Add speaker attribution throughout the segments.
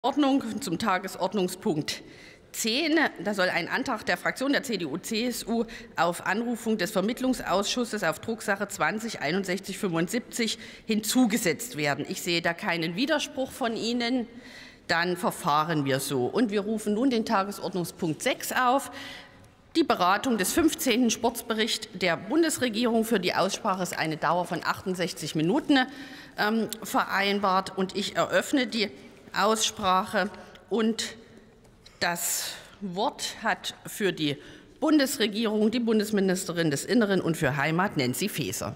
Speaker 1: Ordnung zum Tagesordnungspunkt 10. Da soll ein Antrag der Fraktion der CDU-CSU auf Anrufung des Vermittlungsausschusses auf Drucksache 20-6175 hinzugesetzt werden. Ich sehe da keinen Widerspruch von Ihnen. Dann verfahren wir so. Und wir rufen nun den Tagesordnungspunkt 6 auf. Die Beratung des 15. Sportberichts der Bundesregierung. Für die Aussprache ist eine Dauer von 68 Minuten vereinbart. Und ich eröffne die Aussprache, und das Wort hat für die Bundesregierung die Bundesministerin des Inneren und für Heimat, Nancy Faeser.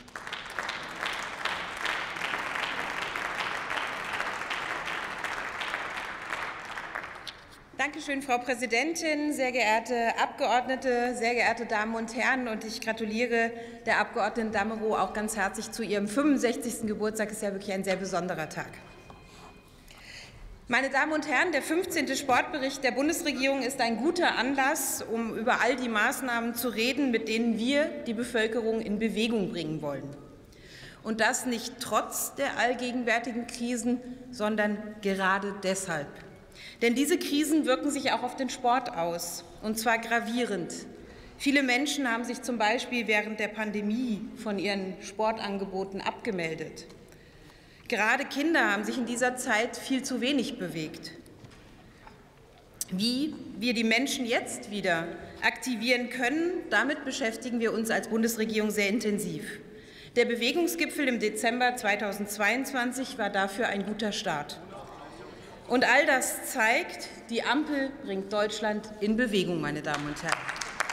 Speaker 2: Danke schön, Frau Präsidentin, sehr geehrte Abgeordnete, sehr geehrte Damen und Herren. Und ich gratuliere der Abgeordneten Damerow auch ganz herzlich zu ihrem 65. Geburtstag. Das ist ja wirklich ein sehr besonderer Tag. Meine Damen und Herren, der 15. Sportbericht der Bundesregierung ist ein guter Anlass, um über all die Maßnahmen zu reden, mit denen wir die Bevölkerung in Bewegung bringen wollen. Und das nicht trotz der allgegenwärtigen Krisen, sondern gerade deshalb. Denn diese Krisen wirken sich auch auf den Sport aus, und zwar gravierend. Viele Menschen haben sich zum Beispiel während der Pandemie von ihren Sportangeboten abgemeldet. Gerade Kinder haben sich in dieser Zeit viel zu wenig bewegt. Wie wir die Menschen jetzt wieder aktivieren können, damit beschäftigen wir uns als Bundesregierung sehr intensiv. Der Bewegungsgipfel im Dezember 2022 war dafür ein guter Start. Und all das zeigt, die Ampel bringt Deutschland in Bewegung, meine Damen und Herren.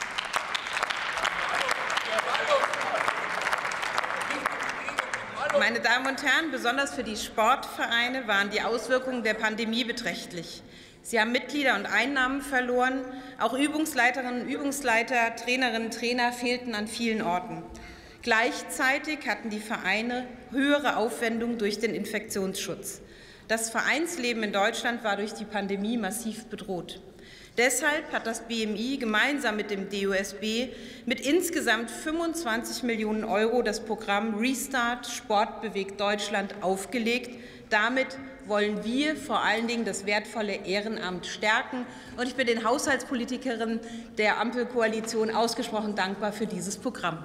Speaker 2: Meine Damen und Herren, besonders für die Sportvereine waren die Auswirkungen der Pandemie beträchtlich. Sie haben Mitglieder und Einnahmen verloren. Auch Übungsleiterinnen und Übungsleiter, Trainerinnen und Trainer fehlten an vielen Orten. Gleichzeitig hatten die Vereine höhere Aufwendungen durch den Infektionsschutz. Das Vereinsleben in Deutschland war durch die Pandemie massiv bedroht. Deshalb hat das BMI gemeinsam mit dem DOSB mit insgesamt 25 Millionen € das Programm Restart Sport bewegt Deutschland aufgelegt. Damit wollen wir vor allen Dingen das wertvolle Ehrenamt stärken. Und ich bin den Haushaltspolitikerinnen der Ampelkoalition ausgesprochen dankbar für dieses Programm.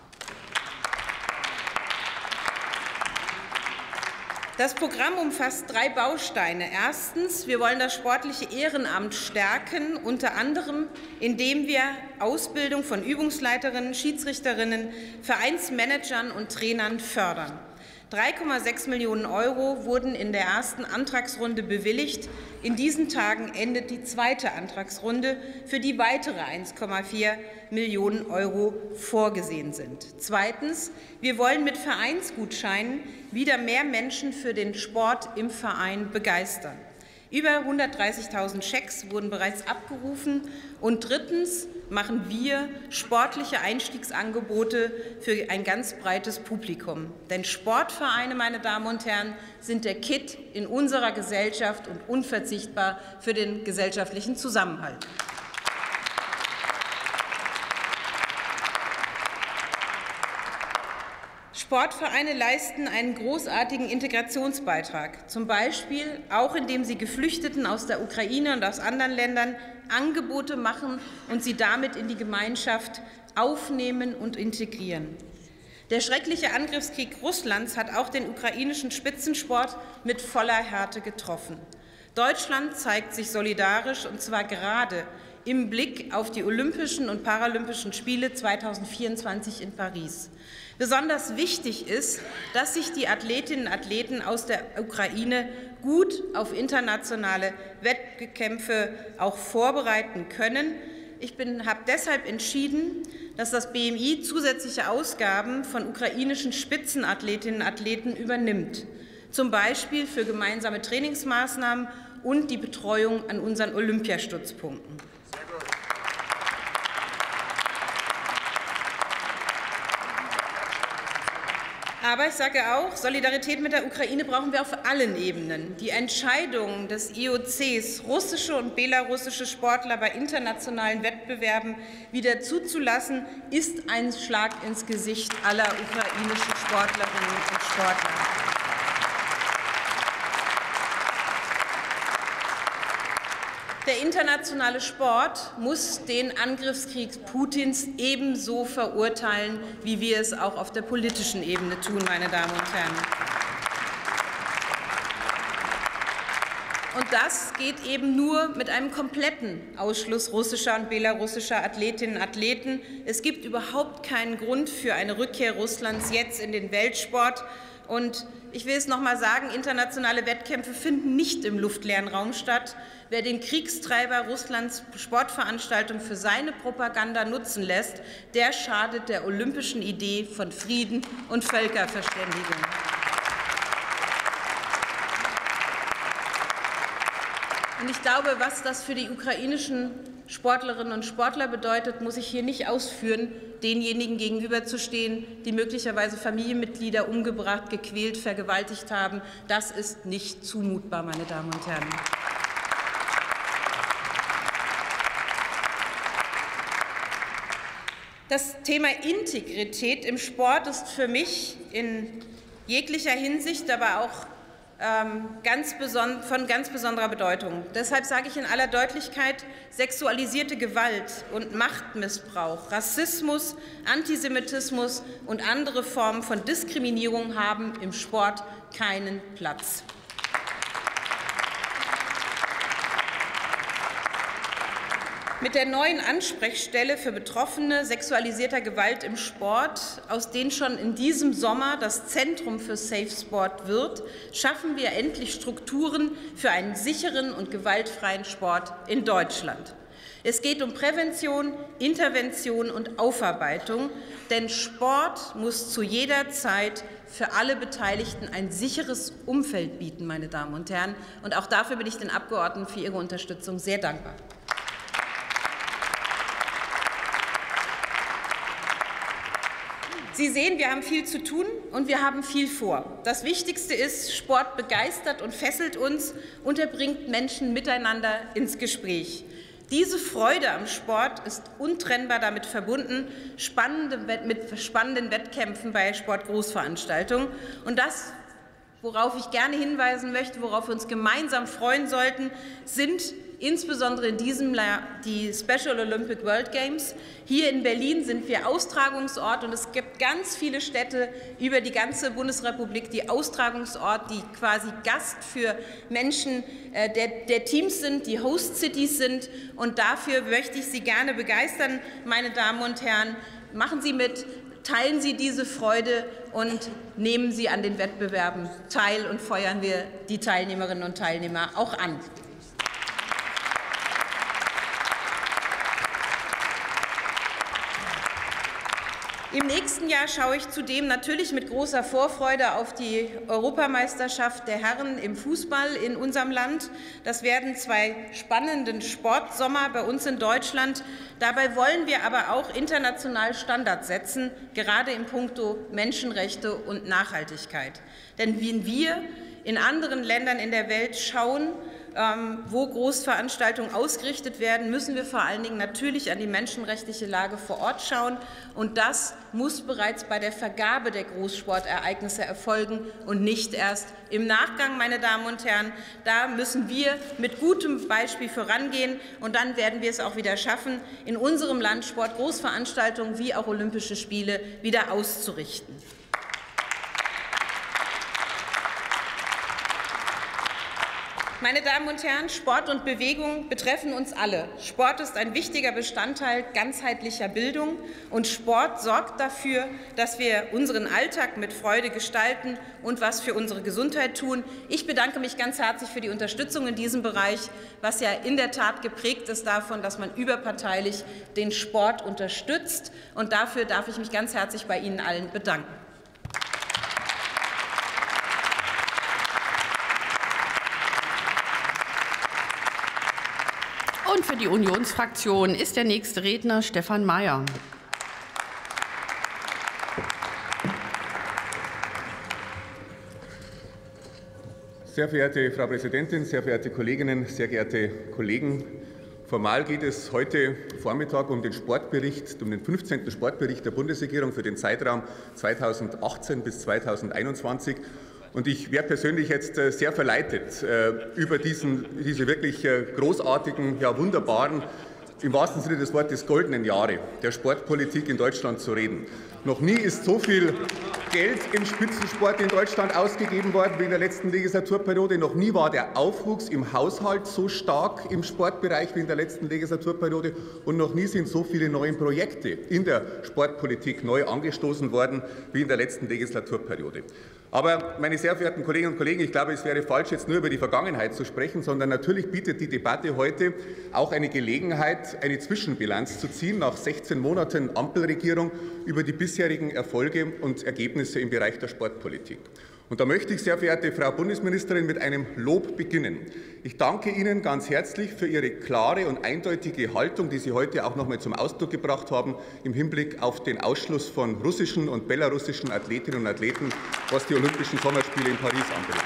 Speaker 2: Das Programm umfasst 3 Bausteine. Erstens, wir wollen das sportliche Ehrenamt stärken, unter anderem, indem wir Ausbildung von Übungsleiterinnen, Schiedsrichterinnen, Vereinsmanagern und Trainern fördern. 3,6 Millionen € wurden in der ersten Antragsrunde bewilligt. In diesen Tagen endet die zweite Antragsrunde, für die weitere 1,4 Millionen € vorgesehen sind. Zweitens, wir wollen mit Vereinsgutscheinen wieder mehr Menschen für den Sport im Verein begeistern. Über 130.000 Schecks wurden bereits abgerufen. Und drittens machen wir sportliche Einstiegsangebote für ein ganz breites Publikum. Denn Sportvereine, meine Damen und Herren, sind der Kitt in unserer Gesellschaft und unverzichtbar für den gesellschaftlichen Zusammenhalt. Sportvereine leisten einen großartigen Integrationsbeitrag, zum Beispiel auch indem sie Geflüchteten aus der Ukraine und aus anderen Ländern Angebote machen und sie damit in die Gemeinschaft aufnehmen und integrieren. Der schreckliche Angriffskrieg Russlands hat auch den ukrainischen Spitzensport mit voller Härte getroffen. Deutschland zeigt sich solidarisch, und zwar gerade im Blick auf die Olympischen und Paralympischen Spiele 2024 in Paris. Besonders wichtig ist, dass sich die Athletinnen und Athleten aus der Ukraine gut auf internationale Wettkämpfe auch vorbereiten können. Ich habe deshalb entschieden, dass das BMI zusätzliche Ausgaben von ukrainischen Spitzenathletinnen und Athleten übernimmt, zum Beispiel für gemeinsame Trainingsmaßnahmen und die Betreuung an unseren Olympiastützpunkten. Aber ich sage auch, Solidarität mit der Ukraine brauchen wir auf allen Ebenen. Die Entscheidung des IOCs, russische und belarussische Sportler bei internationalen Wettbewerben wieder zuzulassen, ist ein Schlag ins Gesicht aller ukrainischen Sportlerinnen und Sportler. Der internationale Sport muss den Angriffskrieg Putins ebenso verurteilen, wie wir es auch auf der politischen Ebene tun, meine Damen und Herren. Und das geht eben nur mit einem kompletten Ausschluss russischer und belarussischer Athletinnen und Athleten. Es gibt überhaupt keinen Grund für eine Rückkehr Russlands jetzt in den Weltsport. Und ich will es noch mal sagen, internationale Wettkämpfe finden nicht im luftleeren Raum statt. Wer den Kriegstreiber Russlands Sportveranstaltung für seine Propaganda nutzen lässt, der schadet der olympischen Idee von Frieden und Völkerverständigung. Und ich glaube, was das für die ukrainischen Sportlerinnen und Sportler bedeutet, muss ich hier nicht ausführen, denjenigen gegenüberzustehen, die möglicherweise Familienmitglieder umgebracht, gequält, vergewaltigt haben. Das ist nicht zumutbar, meine Damen und Herren. Das Thema Integrität im Sport ist für mich in jeglicher Hinsicht, aber auch von ganz besonderer Bedeutung. Deshalb sage ich in aller Deutlichkeit, sexualisierte Gewalt und Machtmissbrauch, Rassismus, Antisemitismus und andere Formen von Diskriminierung haben im Sport keinen Platz. Mit der neuen Ansprechstelle für Betroffene sexualisierter Gewalt im Sport, aus dem schon in diesem Sommer das Zentrum für Safe Sport wird, schaffen wir endlich Strukturen für einen sicheren und gewaltfreien Sport in Deutschland. Es geht um Prävention, Intervention und Aufarbeitung, denn Sport muss zu jeder Zeit für alle Beteiligten ein sicheres Umfeld bieten, meine Damen und Herren. Und auch dafür bin ich den Abgeordneten für ihre Unterstützung sehr dankbar. Sie sehen, wir haben viel zu tun und wir haben viel vor. Das Wichtigste ist, Sport begeistert und fesselt uns und er bringt Menschen miteinander ins Gespräch. Diese Freude am Sport ist untrennbar damit verbunden, mit spannenden Wettkämpfen bei Sportgroßveranstaltungen. Und das, worauf ich gerne hinweisen möchte, worauf wir uns gemeinsam freuen sollten, sind insbesondere in diesem Jahr die Special Olympic World Games. Hier in Berlin sind wir Austragungsort und es gibt ganz viele Städte über die ganze Bundesrepublik, die Austragungsort, die quasi Gast für Menschen der Teams sind, die Host Cities sind. Und dafür möchte ich Sie gerne begeistern, meine Damen und Herren. Machen Sie mit, teilen Sie diese Freude und nehmen Sie an den Wettbewerben teil und feuern wir die Teilnehmerinnen und Teilnehmer auch an. Im nächsten Jahr schaue ich zudem natürlich mit großer Vorfreude auf die Europameisterschaft der Herren im Fußball in unserem Land. Das werden 2 spannende Sportsommer bei uns in Deutschland. Dabei wollen wir aber auch international Standards setzen, gerade in puncto Menschenrechte und Nachhaltigkeit. Denn wenn wir in anderen Ländern in der Welt schauen, wo Großveranstaltungen ausgerichtet werden, müssen wir vor allen Dingen natürlich an die menschenrechtliche Lage vor Ort schauen. Und das muss bereits bei der Vergabe der Großsportereignisse erfolgen und nicht erst im Nachgang, meine Damen und Herren. Da müssen wir mit gutem Beispiel vorangehen. Und dann werden wir es auch wieder schaffen, in unserem Land Sportgroßveranstaltungen wie auch Olympische Spiele wieder auszurichten. Meine Damen und Herren, Sport und Bewegung betreffen uns alle. Sport ist ein wichtiger Bestandteil ganzheitlicher Bildung und Sport sorgt dafür, dass wir unseren Alltag mit Freude gestalten und was für unsere Gesundheit tun. Ich bedanke mich ganz herzlich für die Unterstützung in diesem Bereich, was ja in der Tat geprägt ist davon, dass man überparteilich den Sport unterstützt. Und dafür darf ich mich ganz herzlich bei Ihnen allen bedanken.
Speaker 1: Und für die Unionsfraktion ist der nächste Redner Stefan Mayer.
Speaker 3: Sehr verehrte Frau Präsidentin, sehr verehrte Kolleginnen, sehr geehrte Kollegen! Formal geht es heute Vormittag um den Sportbericht, um den 15. Sportbericht der Bundesregierung für den Zeitraum 2018 bis 2021. Und ich wäre persönlich jetzt sehr verleitet, über diese wirklich großartigen, ja wunderbaren, im wahrsten Sinne des Wortes goldenen Jahre der Sportpolitik in Deutschland zu reden. Noch nie ist so viel Geld im Spitzensport in Deutschland ausgegeben worden wie in der letzten Legislaturperiode. Noch nie war der Aufwuchs im Haushalt so stark im Sportbereich wie in der letzten Legislaturperiode. Und noch nie sind so viele neue Projekte in der Sportpolitik neu angestoßen worden wie in der letzten Legislaturperiode. Aber, meine sehr verehrten Kolleginnen und Kollegen, ich glaube, es wäre falsch, jetzt nur über die Vergangenheit zu sprechen, sondern natürlich bietet die Debatte heute auch eine Gelegenheit, eine Zwischenbilanz zu ziehen nach 16 Monaten Ampelregierung über die bisherigen Erfolge und Ergebnisse im Bereich der Sportpolitik. Und da möchte ich, sehr verehrte Frau Bundesministerin, mit einem Lob beginnen. Ich danke Ihnen ganz herzlich für Ihre klare und eindeutige Haltung, die Sie heute auch noch einmal zum Ausdruck gebracht haben, im Hinblick auf den Ausschluss von russischen und belarussischen Athletinnen und Athleten, was die Olympischen Sommerspiele in Paris anbelangt.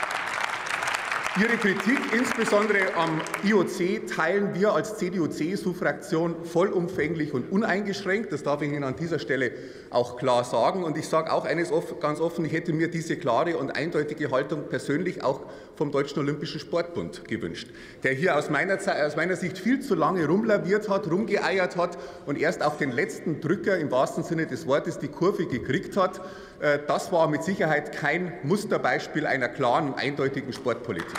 Speaker 3: Ihre Kritik, insbesondere am IOC, teilen wir als CDU-CSU-Fraktion vollumfänglich und uneingeschränkt. Das darf ich Ihnen an dieser Stelle auch klar sagen. Und ich sage auch eines ganz offen, ich hätte mir diese klare und eindeutige Haltung persönlich auch vom Deutschen Olympischen Sportbund gewünscht, der hier aus meiner Sicht viel zu lange rumlaviert hat, rumgeeiert hat und erst auf den letzten Drücker im wahrsten Sinne des Wortes die Kurve gekriegt hat. Das war mit Sicherheit kein Musterbeispiel einer klaren und eindeutigen Sportpolitik.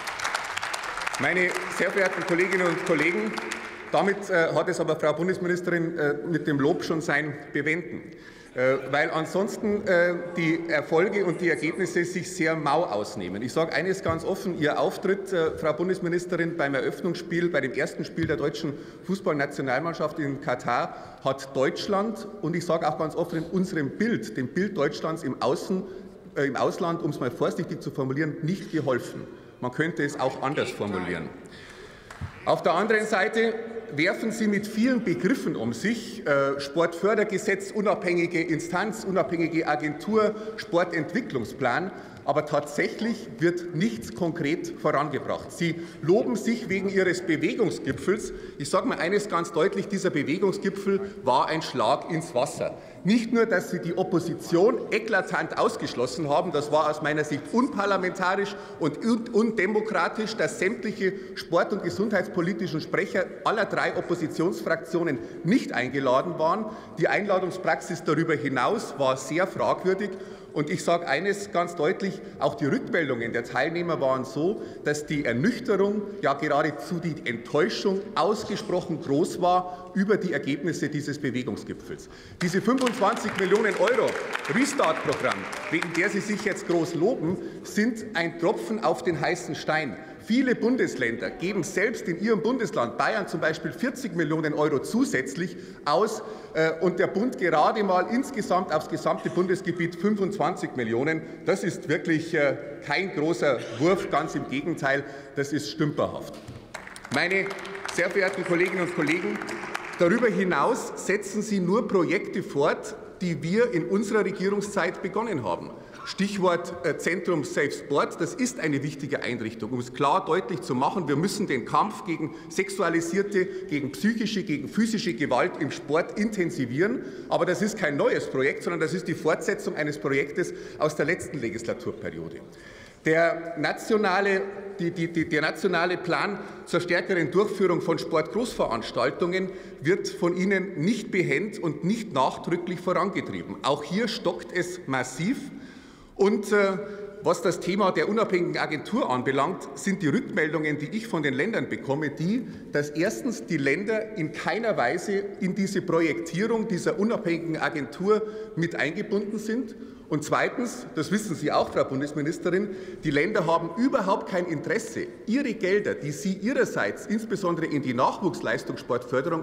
Speaker 3: Meine sehr verehrten Kolleginnen und Kollegen, damit hat es aber Frau Bundesministerin mit dem Lob schon sein Bewenden, weil ansonsten die Erfolge und die Ergebnisse sich sehr mau ausnehmen. Ich sage eines ganz offen, Ihr Auftritt, Frau Bundesministerin, beim Eröffnungsspiel, bei dem ersten Spiel der deutschen Fußballnationalmannschaft in Katar hat Deutschland, und ich sage auch ganz offen, in unserem Bild, dem Bild Deutschlands im Ausland, um es mal vorsichtig zu formulieren, nicht geholfen. Man könnte es auch anders formulieren. Auf der anderen Seite werfen Sie mit vielen Begriffen um sich, Sportfördergesetz, unabhängige Instanz, unabhängige Agentur, Sportentwicklungsplan, aber tatsächlich wird nichts konkret vorangebracht. Sie loben sich wegen Ihres Bewegungsgipfels. Ich sage mal eines ganz deutlich, dieser Bewegungsgipfel war ein Schlag ins Wasser. Nicht nur, dass Sie die Opposition eklatant ausgeschlossen haben, das war aus meiner Sicht unparlamentarisch und undemokratisch, dass sämtliche sport- und gesundheitspolitischen Sprecher aller drei Oppositionsfraktionen nicht eingeladen waren. Die Einladungspraxis darüber hinaus war sehr fragwürdig. Und ich sage eines ganz deutlich, auch die Rückmeldungen der Teilnehmer waren so, dass die Ernüchterung, ja geradezu die Enttäuschung ausgesprochen groß war über die Ergebnisse dieses Bewegungsgipfels. Diese 25 Millionen Euro Restart-Programm, wegen der Sie sich jetzt groß loben, sind ein Tropfen auf den heißen Stein. Viele Bundesländer geben selbst in ihrem Bundesland, Bayern zum Beispiel, 40 Millionen Euro zusätzlich aus und der Bund gerade mal insgesamt aufs gesamte Bundesgebiet 25 Millionen. Das ist wirklich kein großer Wurf, ganz im Gegenteil, das ist stümperhaft. Meine sehr verehrten Kolleginnen und Kollegen, darüber hinaus setzen Sie nur Projekte fort, die wir in unserer Regierungszeit begonnen haben. Stichwort Zentrum Safe Sport, das ist eine wichtige Einrichtung, um es klar deutlich zu machen, wir müssen den Kampf gegen sexualisierte, gegen psychische, gegen physische Gewalt im Sport intensivieren. Aber das ist kein neues Projekt, sondern das ist die Fortsetzung eines Projektes aus der letzten Legislaturperiode. Der nationale Plan zur stärkeren Durchführung von Sportgroßveranstaltungen wird von Ihnen nicht behend und nicht nachdrücklich vorangetrieben. Auch hier stockt es massiv. Und was das Thema der unabhängigen Agentur anbelangt, sind die Rückmeldungen, die ich von den Ländern bekomme, die, dass erstens die Länder in keiner Weise in diese Projektierung dieser unabhängigen Agentur mit eingebunden sind. Und zweitens, das wissen Sie auch, Frau Bundesministerin, die Länder haben überhaupt kein Interesse, ihre Gelder, die sie ihrerseits insbesondere in die Nachwuchsleistungssportförderung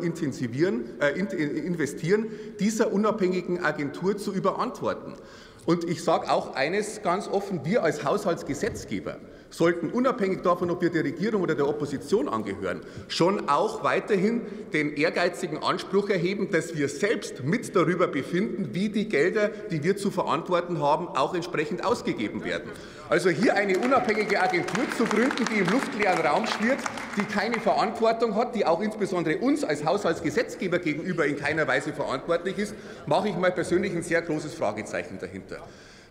Speaker 3: investieren, dieser unabhängigen Agentur zu überantworten. Und ich sage auch eines ganz offen, wir als Haushaltsgesetzgeber sollten unabhängig davon, ob wir der Regierung oder der Opposition angehören, schon auch weiterhin den ehrgeizigen Anspruch erheben, dass wir selbst mit darüber befinden, wie die Gelder, die wir zu verantworten haben, auch entsprechend ausgegeben werden. Also hier eine unabhängige Agentur zu gründen, die im luftleeren Raum schwirrt, die keine Verantwortung hat, die auch insbesondere uns als Haushaltsgesetzgeber gegenüber in keiner Weise verantwortlich ist, mache ich mal persönlich ein sehr großes Fragezeichen dahinter.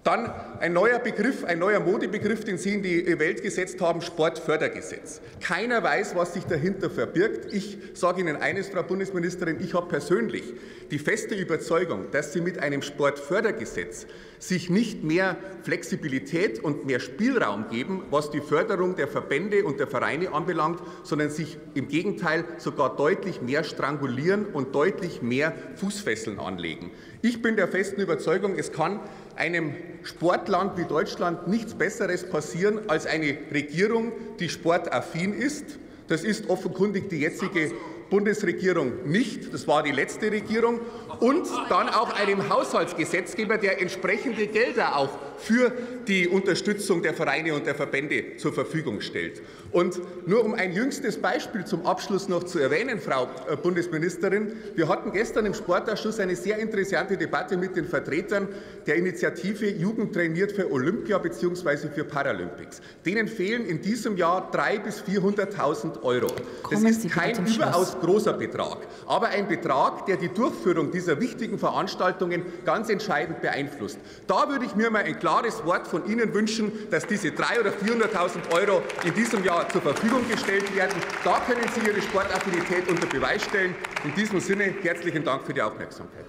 Speaker 3: Dann ein neuer Begriff, ein neuer Modebegriff, den Sie in die Welt gesetzt haben, Sportfördergesetz. Keiner weiß, was sich dahinter verbirgt. Ich sage Ihnen eines, Frau Bundesministerin, ich habe persönlich die feste Überzeugung, dass Sie mit einem Sportfördergesetz sich nicht mehr Flexibilität und mehr Spielraum geben, was die Förderung der Verbände und der Vereine anbelangt, sondern sich im Gegenteil sogar deutlich mehr strangulieren und deutlich mehr Fußfesseln anlegen. Ich bin der festen Überzeugung, es kann einem Sportland wie Deutschland nichts Besseres passieren als eine Regierung, die sportaffin ist. Das ist offenkundig die jetzige Bundesregierung nicht. Das war die letzte Regierung. Und dann auch einem Haushaltsgesetzgeber, der entsprechende Gelder auch für die Unterstützung der Vereine und der Verbände zur Verfügung stellt. Und nur um ein jüngstes Beispiel zum Abschluss noch zu erwähnen, Frau Bundesministerin, wir hatten gestern im Sportausschuss eine sehr interessante Debatte mit den Vertretern der Initiative Jugend trainiert für Olympia bzw. für Paralympics. Denen fehlen in diesem Jahr 300.000 bis 400.000 €. Das ist kein überaus großer Betrag, aber ein Betrag, der die Durchführung dieser wichtigen Veranstaltungen ganz entscheidend beeinflusst. Da würde ich mir mal ein klares Wort von Ihnen wünschen, dass diese 300.000 oder 400.000 € in diesem Jahr zur Verfügung gestellt werden. Da können Sie Ihre Sportaffinität unter Beweis stellen. In diesem Sinne herzlichen Dank für die Aufmerksamkeit.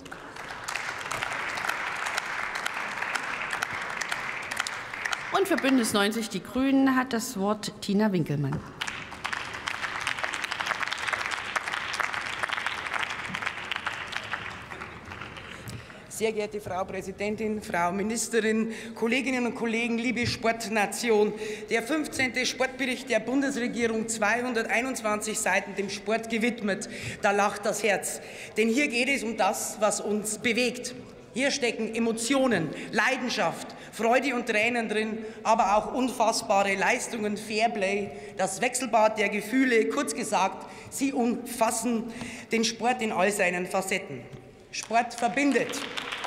Speaker 1: Und für Bündnis 90 Die Grünen hat das Wort Tina Winkelmann.
Speaker 4: Sehr geehrte Frau Präsidentin, Frau Ministerin, Kolleginnen und Kollegen, liebe Sportnation! Der 15. Sportbericht der Bundesregierung, 221 Seiten dem Sport gewidmet. Da lacht das Herz. Denn hier geht es um das, was uns bewegt. Hier stecken Emotionen, Leidenschaft, Freude und Tränen drin, aber auch unfassbare Leistungen, Fairplay, das Wechselbad der Gefühle. Kurz gesagt, sie umfassen den Sport in all seinen Facetten. Sport verbindet.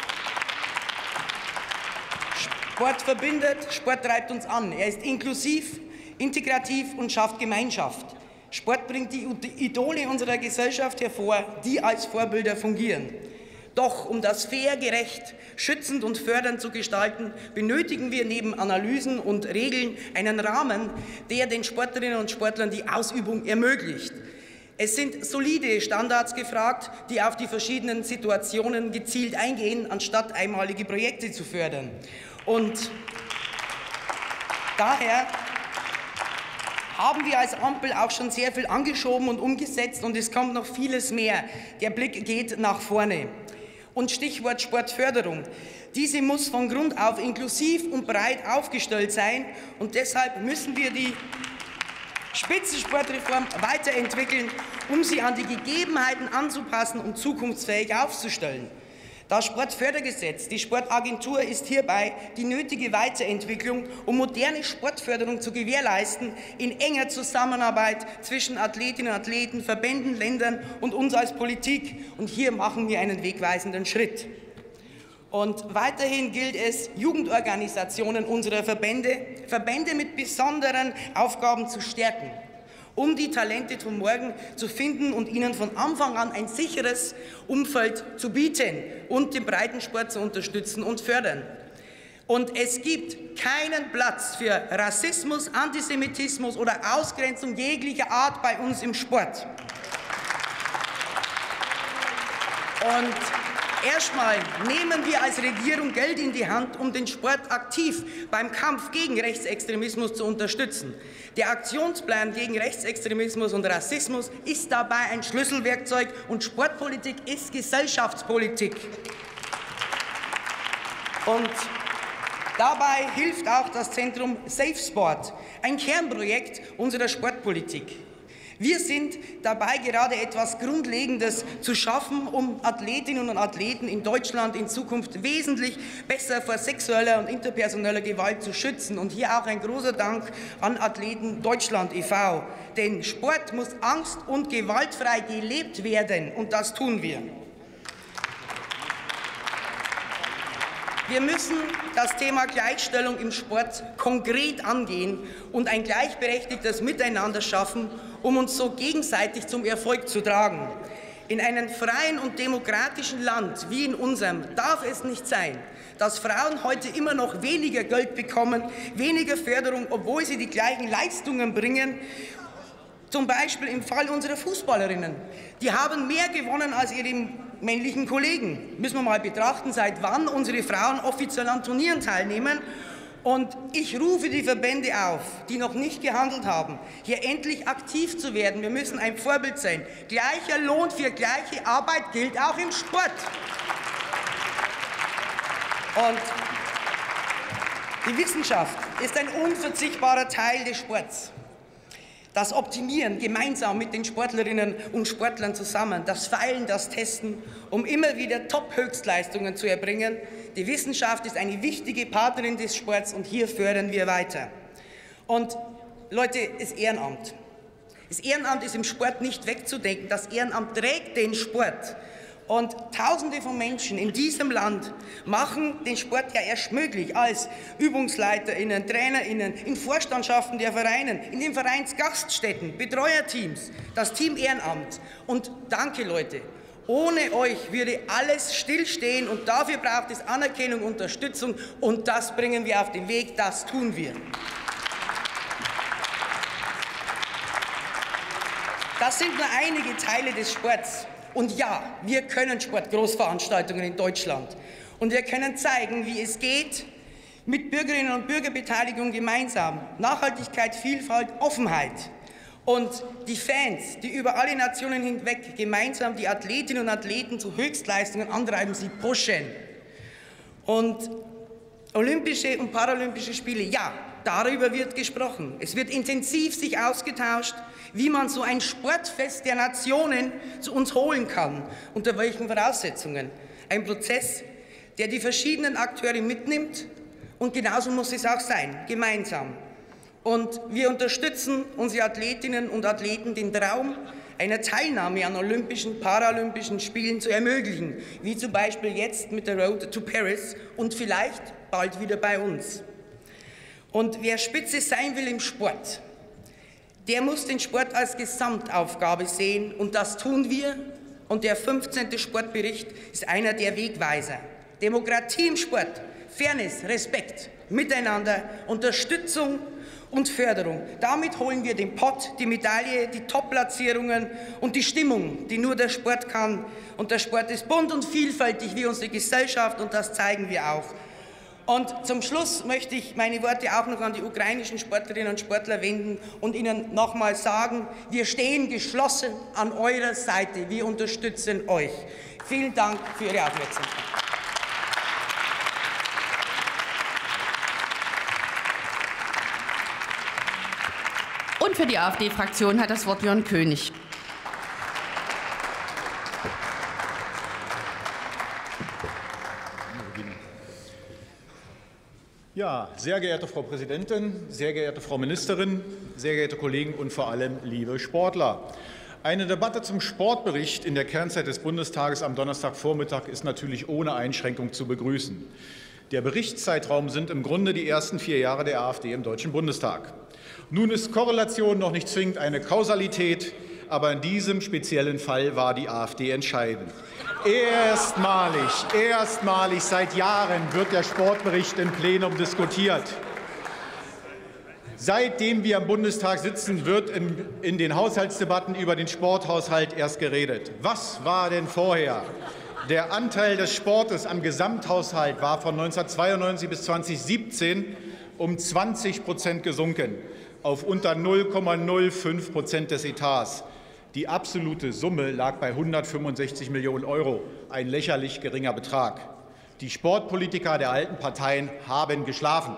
Speaker 4: Sport verbindet, Sport treibt uns an. Er ist inklusiv, integrativ und schafft Gemeinschaft. Sport bringt die Idole unserer Gesellschaft hervor, die als Vorbilder fungieren. Doch um das fair, gerecht, schützend und fördernd zu gestalten, benötigen wir neben Analysen und Regeln einen Rahmen, der den Sportlerinnen und Sportlern die Ausübung ermöglicht. Es sind solide Standards gefragt, die auf die verschiedenen Situationen gezielt eingehen, anstatt einmalige Projekte zu fördern. Und daher haben wir als Ampel auch schon sehr viel angeschoben und umgesetzt, und es kommt noch vieles mehr. Der Blick geht nach vorne. Und Stichwort Sportförderung. Diese muss von Grund auf inklusiv und breit aufgestellt sein, und deshalb müssen wir die Spitzensportreform weiterentwickeln, um sie an die Gegebenheiten anzupassen und zukunftsfähig aufzustellen. Das Sportfördergesetz, die Sportagentur, ist hierbei die nötige Weiterentwicklung, um moderne Sportförderung zu gewährleisten, in enger Zusammenarbeit zwischen Athletinnen und Athleten, Verbänden, Ländern und uns als Politik. Und hier machen wir einen wegweisenden Schritt. Und weiterhin gilt es, Jugendorganisationen unserer Verbände mit besonderen Aufgaben zu stärken, um die Talente von morgen zu finden und ihnen von Anfang an ein sicheres Umfeld zu bieten und den Breitensport zu unterstützen und fördern. Und es gibt keinen Platz für Rassismus, Antisemitismus oder Ausgrenzung jeglicher Art bei uns im Sport. Und erstmal nehmen wir als Regierung Geld in die Hand, um den Sport aktiv beim Kampf gegen Rechtsextremismus zu unterstützen. Der Aktionsplan gegen Rechtsextremismus und Rassismus ist dabei ein Schlüsselwerkzeug, und Sportpolitik ist Gesellschaftspolitik. Und dabei hilft auch das Zentrum Safe Sport, ein Kernprojekt unserer Sportpolitik. Wir sind dabei, gerade etwas Grundlegendes zu schaffen, um Athletinnen und Athleten in Deutschland in Zukunft wesentlich besser vor sexueller und interpersoneller Gewalt zu schützen. Und hier auch ein großer Dank an Athleten Deutschland e.V. Denn Sport muss angst- und gewaltfrei gelebt werden, und das tun wir. Wir müssen das Thema Gleichstellung im Sport konkret angehen und ein gleichberechtigtes Miteinander schaffen, um uns so gegenseitig zum Erfolg zu tragen. In einem freien und demokratischen Land wie in unserem darf es nicht sein, dass Frauen heute immer noch weniger Geld bekommen, weniger Förderung, obwohl sie die gleichen Leistungen bringen. Zum Beispiel im Fall unserer Fußballerinnen. Die haben mehr gewonnen als ihre männlichen Kollegen. Müssen wir mal betrachten, seit wann unsere Frauen offiziell an Turnieren teilnehmen. Und ich rufe die Verbände auf, die noch nicht gehandelt haben, hier endlich aktiv zu werden. Wir müssen ein Vorbild sein. Gleicher Lohn für gleiche Arbeit gilt auch im Sport. Und die Wissenschaft ist ein unverzichtbarer Teil des Sports. Das Optimieren gemeinsam mit den Sportlerinnen und Sportlern zusammen, das Feilen, das Testen, um immer wieder Top-Höchstleistungen zu erbringen. Die Wissenschaft ist eine wichtige Partnerin des Sports und hier fördern wir weiter. Und Leute, das Ehrenamt. Das Ehrenamt ist im Sport nicht wegzudenken. Das Ehrenamt trägt den Sport. Und Tausende von Menschen in diesem Land machen den Sport ja erst möglich als ÜbungsleiterInnen, TrainerInnen, in Vorstandschaften der Vereine, in den Vereinsgaststätten, Betreuerteams, das Team Ehrenamt. Und danke, Leute. Ohne euch würde alles stillstehen und dafür braucht es Anerkennung, Unterstützung und das bringen wir auf den Weg, das tun wir. Das sind nur einige Teile des Sports. Und ja, wir können Sportgroßveranstaltungen in Deutschland. Und wir können zeigen, wie es geht, mit Bürgerinnen und Bürgerbeteiligung gemeinsam. Nachhaltigkeit, Vielfalt, Offenheit. Und die Fans, die über alle Nationen hinweg gemeinsam die Athletinnen und Athleten zu Höchstleistungen antreiben, sie pushen. Und Olympische und Paralympische Spiele, ja, darüber wird gesprochen. Es wird intensiv sich ausgetauscht, wie man so ein Sportfest der Nationen zu uns holen kann, unter welchen Voraussetzungen. Ein Prozess, der die verschiedenen Akteure mitnimmt und genauso muss es auch sein, gemeinsam. Und wir unterstützen unsere Athletinnen und Athleten, den Traum einer Teilnahme an Olympischen, Paralympischen Spielen zu ermöglichen, wie zum Beispiel jetzt mit der Road to Paris und vielleicht bald wieder bei uns. Und wer Spitze sein will im Sport, der muss den Sport als Gesamtaufgabe sehen und das tun wir. Und der 15. Sportbericht ist einer der Wegweiser. Demokratie im Sport, Fairness, Respekt, Miteinander, Unterstützung und Förderung. Damit holen wir den Pott, die Medaille, die Top-Platzierungen und die Stimmung, die nur der Sport kann. Und der Sport ist bunt und vielfältig wie unsere Gesellschaft und das zeigen wir auch. Und zum Schluss möchte ich meine Worte auch noch an die ukrainischen Sportlerinnen und Sportler wenden und ihnen nochmal sagen, wir stehen geschlossen an eurer Seite, wir unterstützen euch. Vielen Dank für Ihre Aufmerksamkeit.
Speaker 1: Und für die AfD-Fraktion hat das Wort Jörn König.
Speaker 5: Ja, sehr geehrte Frau Präsidentin, sehr geehrte Frau Ministerin, sehr geehrte Kollegen und vor allem liebe Sportler. Eine Debatte zum Sportbericht in der Kernzeit des Bundestages am Donnerstagvormittag ist natürlich ohne Einschränkung zu begrüßen. Der Berichtszeitraum sind im Grunde die ersten 4 Jahre der AfD im Deutschen Bundestag. Nun ist Korrelation noch nicht zwingend eine Kausalität, aber in diesem speziellen Fall war die AfD entscheidend. Erstmalig seit Jahren wird der Sportbericht im Plenum diskutiert. Seitdem wir im Bundestag sitzen, wird in den Haushaltsdebatten über den Sporthaushalt erst geredet. Was war denn vorher? Der Anteil des Sportes am Gesamthaushalt war von 1992 bis 2017 um 20% gesunken, auf unter 0,05% des Etats. Die absolute Summe lag bei 165 Millionen €, ein lächerlich geringer Betrag. Die Sportpolitiker der alten Parteien haben geschlafen.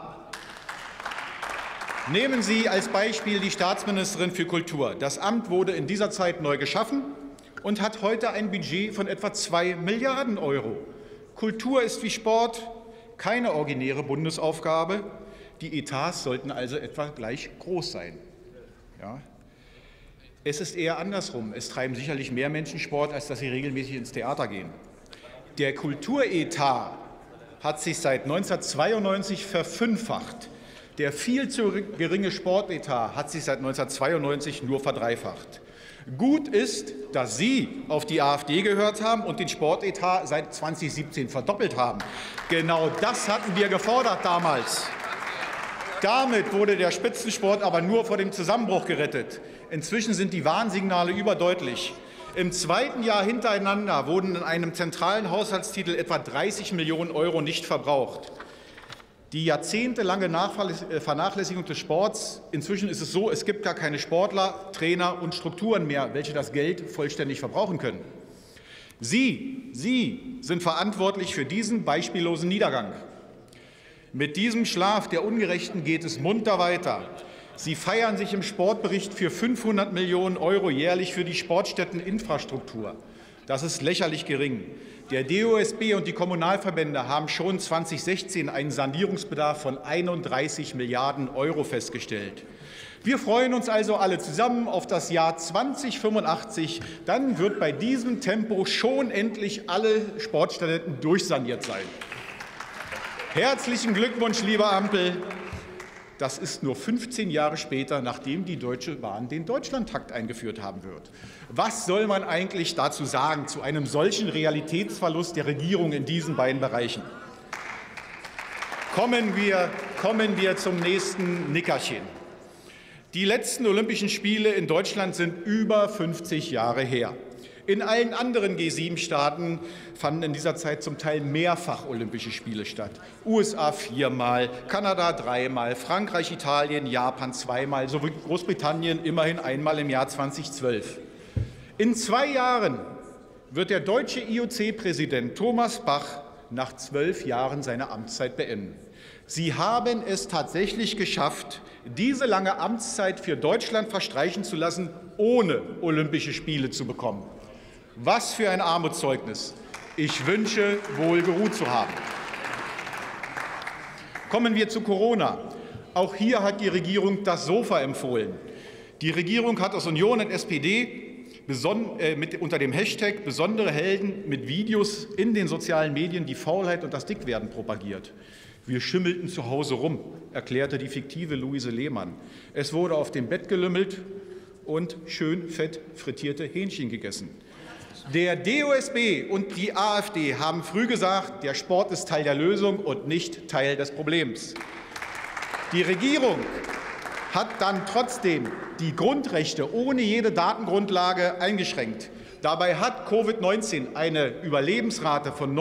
Speaker 5: Nehmen Sie als Beispiel die Staatsministerin für Kultur. Das Amt wurde in dieser Zeit neu geschaffen und hat heute ein Budget von etwa 2 Milliarden €. Kultur ist wie Sport keine originäre Bundesaufgabe. Die Etats sollten also etwa gleich groß sein. Ja. Es ist eher andersrum. Es treiben sicherlich mehr Menschen Sport, als dass sie regelmäßig ins Theater gehen. Der Kulturetat hat sich seit 1992 verfünffacht. Der viel zu geringe Sportetat hat sich seit 1992 nur verdreifacht. Gut ist, dass Sie auf die AfD gehört haben und den Sportetat seit 2017 verdoppelt haben. Genau das hatten wir gefordert damals. Damit wurde der Spitzensport aber nur vor dem Zusammenbruch gerettet. Inzwischen sind die Warnsignale überdeutlich. Im zweiten Jahr hintereinander wurden in einem zentralen Haushaltstitel etwa 30 Millionen € nicht verbraucht. Die jahrzehntelange Vernachlässigung des Sports, inzwischen ist es so, es gibt gar keine Sportler, Trainer und Strukturen mehr, welche das Geld vollständig verbrauchen können. Sie sind verantwortlich für diesen beispiellosen Niedergang. Mit diesem Schlaf der Ungerechten geht es munter weiter. Sie feiern sich im Sportbericht für 500 Millionen € jährlich für die Sportstätteninfrastruktur. Das ist lächerlich gering. Der DOSB und die Kommunalverbände haben schon 2016 einen Sanierungsbedarf von 31 Milliarden € festgestellt. Wir freuen uns also alle zusammen auf das Jahr 2085. Dann wird bei diesem Tempo schon endlich alle Sportstätten durchsaniert sein. Herzlichen Glückwunsch, liebe Ampel. Das ist nur 15 Jahre später, nachdem die Deutsche Bahn den Deutschlandtakt eingeführt haben wird. Was soll man eigentlich dazu sagen, zu einem solchen Realitätsverlust der Regierung in diesen beiden Bereichen? Kommen wir zum nächsten Nickerchen. Die letzten Olympischen Spiele in Deutschland sind über 50 Jahre her. In allen anderen G7-Staaten fanden in dieser Zeit zum Teil mehrfach Olympische Spiele statt. USA 4-mal, Kanada 3-mal, Frankreich, Italien, Japan 2-mal, sowie Großbritannien immerhin einmal im Jahr 2012. In 2 Jahren wird der deutsche IOC-Präsident Thomas Bach nach 12 Jahren seine Amtszeit beenden. Sie haben es tatsächlich geschafft, diese lange Amtszeit für Deutschland verstreichen zu lassen, ohne Olympische Spiele zu bekommen. Was für ein Armutszeugnis. Ich wünsche, wohl geruht zu haben. Kommen wir zu Corona. Auch hier hat die Regierung das Sofa empfohlen. Die Regierung hat aus Union und SPD unter dem Hashtag besondere Helden mit Videos in den sozialen Medien die Faulheit und das Dickwerden propagiert. Wir schimmelten zu Hause rum, erklärte die fiktive Luise Lehmann. Es wurde auf dem Bett gelümmelt und schön fett frittierte Hähnchen gegessen. Der DOSB und die AfD haben früh gesagt, der Sport ist Teil der Lösung und nicht Teil des Problems. Die Regierung hat dann trotzdem die Grundrechte ohne jede Datengrundlage eingeschränkt. Dabei hat Covid-19 eine Überlebensrate von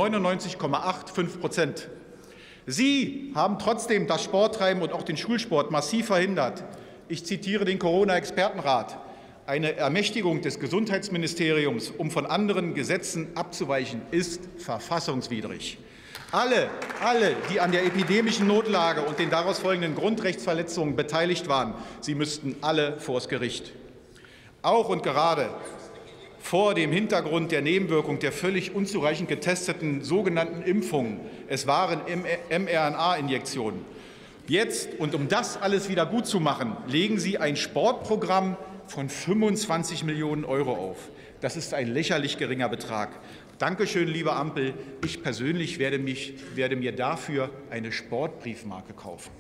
Speaker 5: 99,85%. Sie haben trotzdem das Sporttreiben und auch den Schulsport massiv verhindert. Ich zitiere den Corona-Expertenrat. Eine Ermächtigung des Gesundheitsministeriums, um von anderen Gesetzen abzuweichen, ist verfassungswidrig. Alle, die an der epidemischen Notlage und den daraus folgenden Grundrechtsverletzungen beteiligt waren, sie müssten alle vors Gericht. Auch und gerade vor dem Hintergrund der Nebenwirkung der völlig unzureichend getesteten sogenannten Impfungen, es waren mRNA-Injektionen. Jetzt, und um das alles wieder gut zu machen, legen Sie ein Sportprogramm von 25 Millionen € auf. Das ist ein lächerlich geringer Betrag. Dankeschön, liebe Ampel. Ich persönlich werde mir dafür eine Sportbriefmarke kaufen.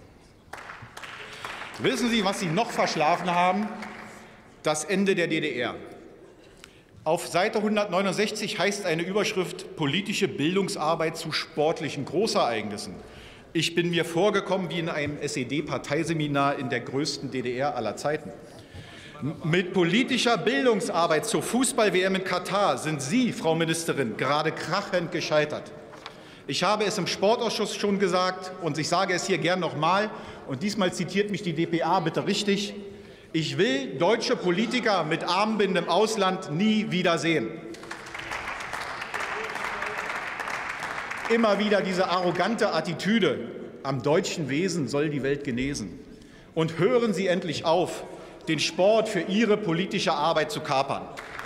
Speaker 5: Wissen Sie, was Sie noch verschlafen haben? Das Ende der DDR. Auf Seite 169 heißt eine Überschrift politische Bildungsarbeit zu sportlichen Großereignissen. Ich bin mir vorgekommen wie in einem SED-Parteiseminar in der größten DDR aller Zeiten. Mit politischer Bildungsarbeit zur Fußball-WM in Katar sind Sie, Frau Ministerin, gerade krachend gescheitert. Ich habe es im Sportausschuss schon gesagt und ich sage es hier gern noch mal. Und diesmal zitiert mich die dpa bitte richtig. Ich will deutsche Politiker mit Armbinden im Ausland nie wiedersehen. Immer wieder diese arrogante Attitüde, am deutschen Wesen soll die Welt genesen. Und hören Sie endlich auf, den Sport für Ihre politische Arbeit zu kapern.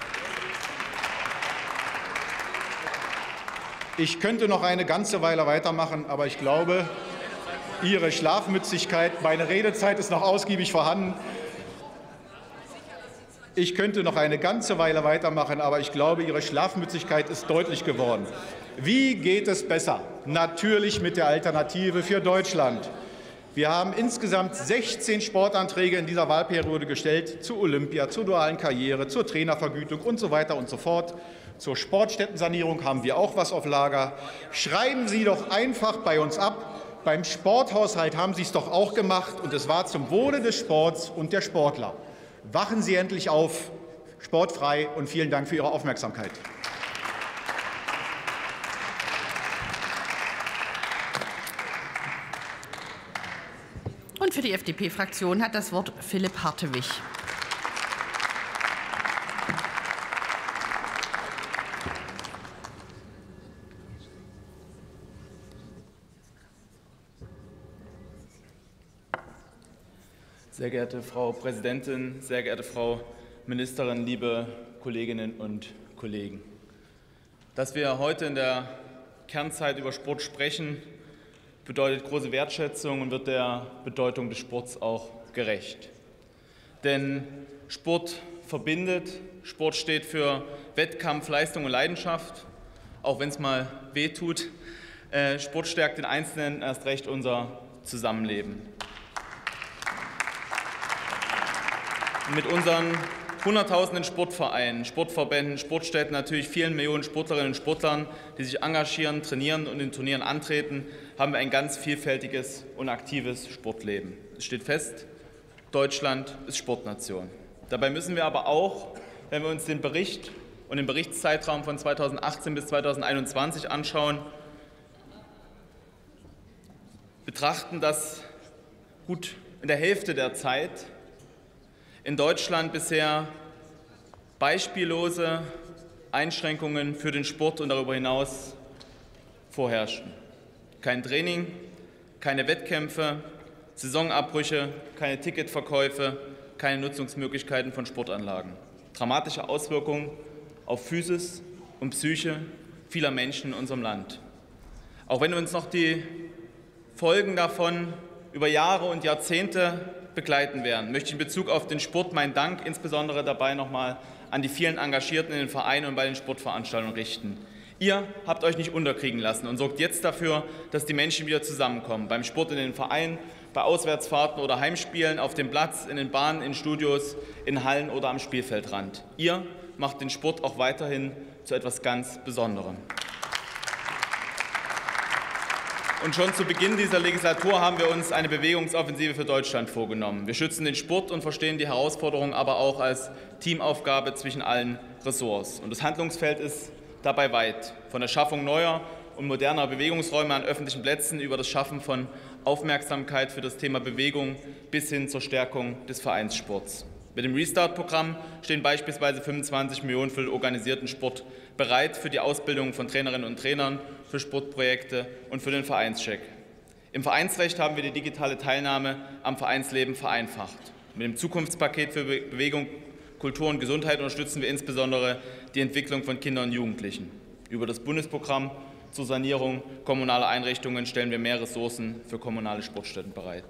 Speaker 5: Ich könnte noch eine ganze Weile weitermachen, aber ich glaube, Ihre Schlafmützigkeit, meine Redezeit ist noch ausgiebig vorhanden. Ich könnte noch eine ganze Weile weitermachen, aber ich glaube, Ihre Schlafmützigkeit ist deutlich geworden. Wie geht es besser? Natürlich mit der Alternative für Deutschland. Wir haben insgesamt 16 Sportanträge in dieser Wahlperiode gestellt zu Olympia, zur dualen Karriere, zur Trainervergütung und so weiter und so fort. Zur Sportstättensanierung haben wir auch was auf Lager. Schreiben Sie doch einfach bei uns ab. Beim Sporthaushalt haben Sie es doch auch gemacht, und es war zum Wohle des Sports und der Sportler. Wachen Sie endlich auf, sportfrei, und vielen Dank für Ihre Aufmerksamkeit.
Speaker 1: Und für die FDP-Fraktion hat das Wort Philipp Hartewig.
Speaker 6: Sehr geehrte Frau Präsidentin, sehr geehrte Frau Ministerin, liebe Kolleginnen und Kollegen! Dass wir heute in der Kernzeit über Sport sprechen, bedeutet große Wertschätzung und wird der Bedeutung des Sports auch gerecht. Denn Sport verbindet, Sport steht für Wettkampf, Leistung und Leidenschaft, auch wenn es mal wehtut. Sport stärkt den Einzelnen, erst recht unser Zusammenleben. Mit unseren Hunderttausenden Sportvereinen, Sportverbänden, Sportstätten, natürlich vielen Millionen Sportlerinnen und Sportlern, die sich engagieren, trainieren und in Turnieren antreten, haben wir ein ganz vielfältiges und aktives Sportleben. Es steht fest, Deutschland ist Sportnation. Dabei müssen wir aber auch, wenn wir uns den Bericht und den Berichtszeitraum von 2018 bis 2021 anschauen, betrachten, dass gut in der Hälfte der Zeit in Deutschland bisher beispiellose Einschränkungen für den Sport und darüber hinaus vorherrschen. Kein Training, keine Wettkämpfe, Saisonabbrüche, keine Ticketverkäufe, keine Nutzungsmöglichkeiten von Sportanlagen. Dramatische Auswirkungen auf Physis und Psyche vieler Menschen in unserem Land. Auch wenn uns noch die Folgen davon über Jahre und Jahrzehnte begleiten werden, möchte ich in Bezug auf den Sport meinen Dank insbesondere dabei nochmal an die vielen Engagierten in den Vereinen und bei den Sportveranstaltungen richten. Ihr habt euch nicht unterkriegen lassen und sorgt jetzt dafür, dass die Menschen wieder zusammenkommen. Beim Sport in den Vereinen, bei Auswärtsfahrten oder Heimspielen, auf dem Platz, in den Bahnen, in Studios, in Hallen oder am Spielfeldrand. Ihr macht den Sport auch weiterhin zu etwas ganz Besonderem. Und schon zu Beginn dieser Legislatur haben wir uns eine Bewegungsoffensive für Deutschland vorgenommen. Wir schützen den Sport und verstehen die Herausforderung aber auch als Teamaufgabe zwischen allen Ressorts. Und das Handlungsfeld ist dabei weit. Von der Schaffung neuer und moderner Bewegungsräume an öffentlichen Plätzen über das Schaffen von Aufmerksamkeit für das Thema Bewegung bis hin zur Stärkung des Vereinssports. Mit dem Restart-Programm stehen beispielsweise 25 Millionen für den organisierten Sport bereit, für die Ausbildung von Trainerinnen und Trainern, für Sportprojekte und für den Vereinscheck. Im Vereinsrecht haben wir die digitale Teilnahme am Vereinsleben vereinfacht. Mit dem Zukunftspaket für Bewegung, Kultur und Gesundheit unterstützen wir insbesondere die Entwicklung von Kindern und Jugendlichen. Über das Bundesprogramm zur Sanierung kommunaler Einrichtungen stellen wir mehr Ressourcen für kommunale Sportstätten bereit.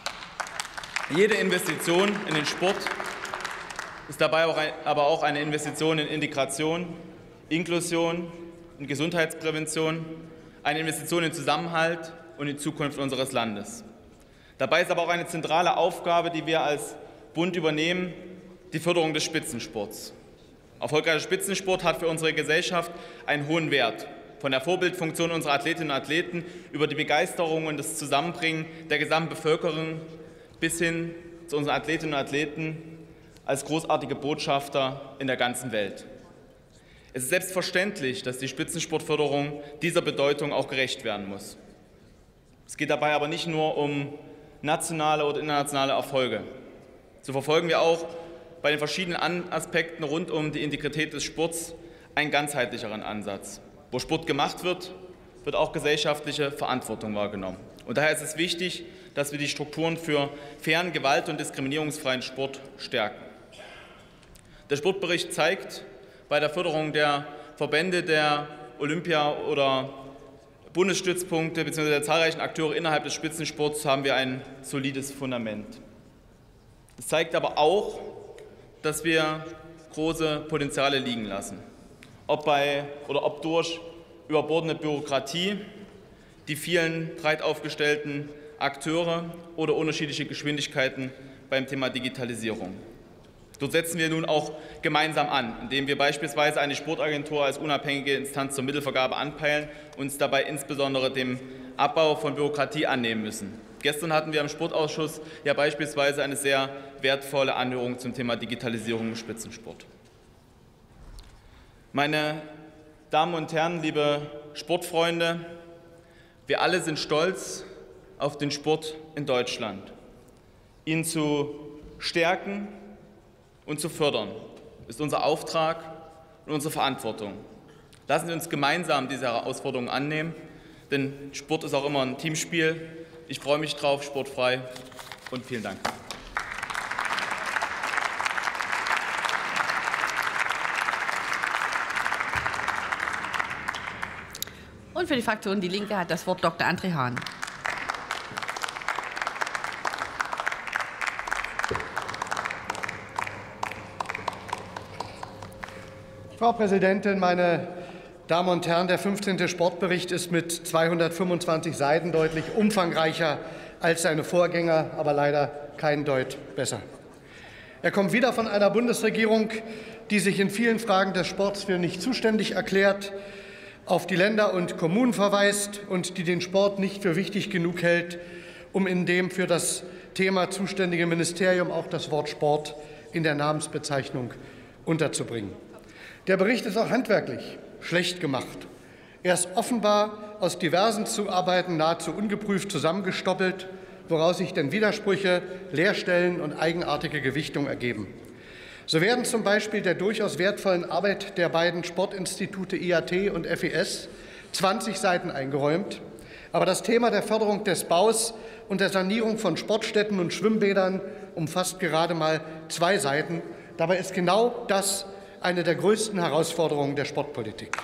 Speaker 6: Jede Investition in den Sport ist dabei aber auch eine Investition in Integration, Inklusion und Gesundheitsprävention, eine Investition in Zusammenhalt und in die Zukunft unseres Landes. Dabei ist aber auch eine zentrale Aufgabe, die wir als Bund übernehmen, die Förderung des Spitzensports. Erfolgreicher Spitzensport hat für unsere Gesellschaft einen hohen Wert. Von der Vorbildfunktion unserer Athletinnen und Athleten über die Begeisterung und das Zusammenbringen der gesamten Bevölkerung bis hin zu unseren Athletinnen und Athleten als großartige Botschafter in der ganzen Welt. Es ist selbstverständlich, dass die Spitzensportförderung dieser Bedeutung auch gerecht werden muss. Es geht dabei aber nicht nur um nationale oder internationale Erfolge. So verfolgen wir auch bei den verschiedenen Aspekten rund um die Integrität des Sports einen ganzheitlicheren Ansatz. Wo Sport gemacht wird, wird auch gesellschaftliche Verantwortung wahrgenommen. Und daher ist es wichtig, dass wir die Strukturen für fairen, gewalt- und diskriminierungsfreien Sport stärken. Der Sportbericht zeigt, bei der Förderung der Verbände, der Olympia- oder Bundesstützpunkte bzw. der zahlreichen Akteure innerhalb des Spitzensports haben wir ein solides Fundament. Es zeigt aber auch, dass wir große Potenziale liegen lassen. Ob durch überbordende Bürokratie, die vielen breit aufgestellten Akteure oder unterschiedliche Geschwindigkeiten beim Thema Digitalisierung. Dort setzen wir nun auch gemeinsam an, indem wir beispielsweise eine Sportagentur als unabhängige Instanz zur Mittelvergabe anpeilen und uns dabei insbesondere dem Abbau von Bürokratie annehmen müssen. Gestern hatten wir im Sportausschuss ja beispielsweise eine sehr wertvolle Anhörung zum Thema Digitalisierung im Spitzensport. Meine Damen und Herren, liebe Sportfreunde, wir alle sind stolz auf den Sport in Deutschland. Ihn zu stärken und zu fördern ist unser Auftrag und unsere Verantwortung. Lassen Sie uns gemeinsam diese Herausforderungen annehmen, denn Sport ist auch immer ein Teamspiel. Ich freue mich drauf, sportfrei, und vielen Dank.
Speaker 1: Und für die Fraktion Die Linke hat das Wort Dr. André Hahn.
Speaker 7: Frau Präsidentin, meine Damen und Herren! Der 15. Sportbericht ist mit 225 Seiten deutlich umfangreicher als seine Vorgänger, aber leider kein Deut besser. Er kommt wieder von einer Bundesregierung, die sich in vielen Fragen des Sports für nicht zuständig erklärt, auf die Länder und Kommunen verweist und die den Sport nicht für wichtig genug hält, um in dem für das Thema zuständige Ministerium auch das Wort Sport in der Namensbezeichnung unterzubringen. Der Bericht ist auch handwerklich schlecht gemacht. Er ist offenbar aus diversen Zuarbeiten nahezu ungeprüft zusammengestoppelt, woraus sich denn Widersprüche, Leerstellen und eigenartige Gewichtungen ergeben. So werden zum Beispiel der durchaus wertvollen Arbeit der beiden Sportinstitute IAT und FES 20 Seiten eingeräumt, aber das Thema der Förderung des Baus und der Sanierung von Sportstätten und Schwimmbädern umfasst gerade mal 2 Seiten. Dabei ist genau das eine der größten Herausforderungen der Sportpolitik.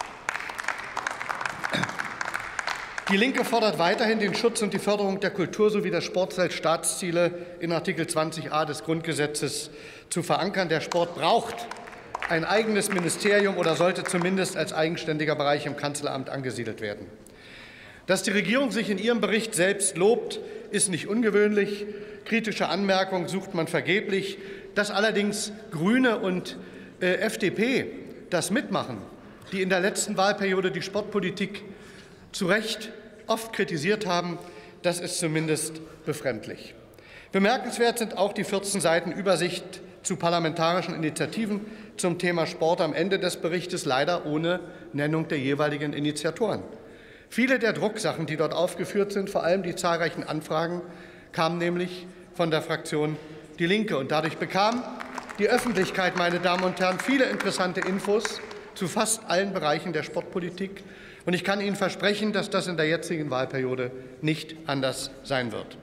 Speaker 7: Die Linke fordert weiterhin, den Schutz und die Förderung der Kultur sowie des Sports als Staatsziele in Artikel 20a des Grundgesetzes zu verankern. Der Sport braucht ein eigenes Ministerium oder sollte zumindest als eigenständiger Bereich im Kanzleramt angesiedelt werden. Dass die Regierung sich in ihrem Bericht selbst lobt, ist nicht ungewöhnlich. Kritische Anmerkungen sucht man vergeblich. Dass allerdings Grüne und FDP das mitmachen, die in der letzten Wahlperiode die Sportpolitik zu Recht oft kritisiert haben, das ist zumindest befremdlich. Bemerkenswert sind auch die 14 Seiten Übersicht zu parlamentarischen Initiativen zum Thema Sport am Ende des Berichtes, leider ohne Nennung der jeweiligen Initiatoren. Viele der Drucksachen, die dort aufgeführt sind, vor allem die zahlreichen Anfragen, kamen nämlich von der Fraktion Die Linke. Und dadurch bekam die Öffentlichkeit, meine Damen und Herren, viele interessante Infos zu fast allen Bereichen der Sportpolitik. Und ich kann Ihnen versprechen, dass das in der jetzigen Wahlperiode nicht anders sein wird.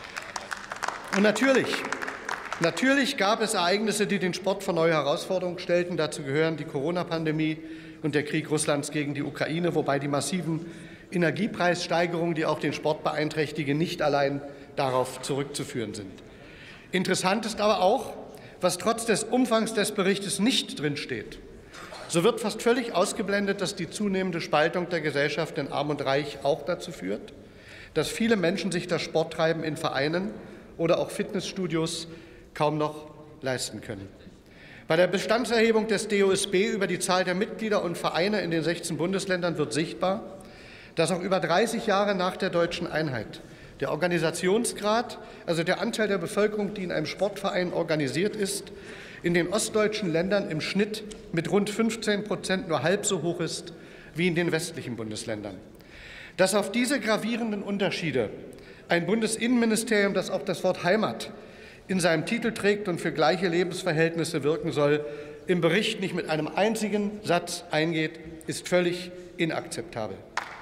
Speaker 7: Und natürlich gab es Ereignisse, die den Sport vor neue Herausforderungen stellten. Dazu gehören die Corona-Pandemie und der Krieg Russlands gegen die Ukraine, wobei die massiven Energiepreissteigerungen, die auch den Sport beeinträchtigen, nicht allein darauf zurückzuführen sind. Interessant ist aber auch, was trotz des Umfangs des Berichtes nicht drinsteht. So wird fast völlig ausgeblendet, dass die zunehmende Spaltung der Gesellschaft in Arm und Reich auch dazu führt, dass viele Menschen sich das Sporttreiben in Vereinen oder auch Fitnessstudios kaum noch leisten können. Bei der Bestandserhebung des DOSB über die Zahl der Mitglieder und Vereine in den 16 Bundesländern wird sichtbar, dass auch über 30 Jahre nach der deutschen Einheit der Organisationsgrad, also der Anteil der Bevölkerung, die in einem Sportverein organisiert ist, in den ostdeutschen Ländern im Schnitt mit rund 15% nur halb so hoch ist wie in den westlichen Bundesländern. Dass auf diese gravierenden Unterschiede ein Bundesinnenministerium, das auch das Wort Heimat in seinem Titel trägt und für gleiche Lebensverhältnisse wirken soll, im Bericht nicht mit einem einzigen Satz eingeht, ist völlig inakzeptabel.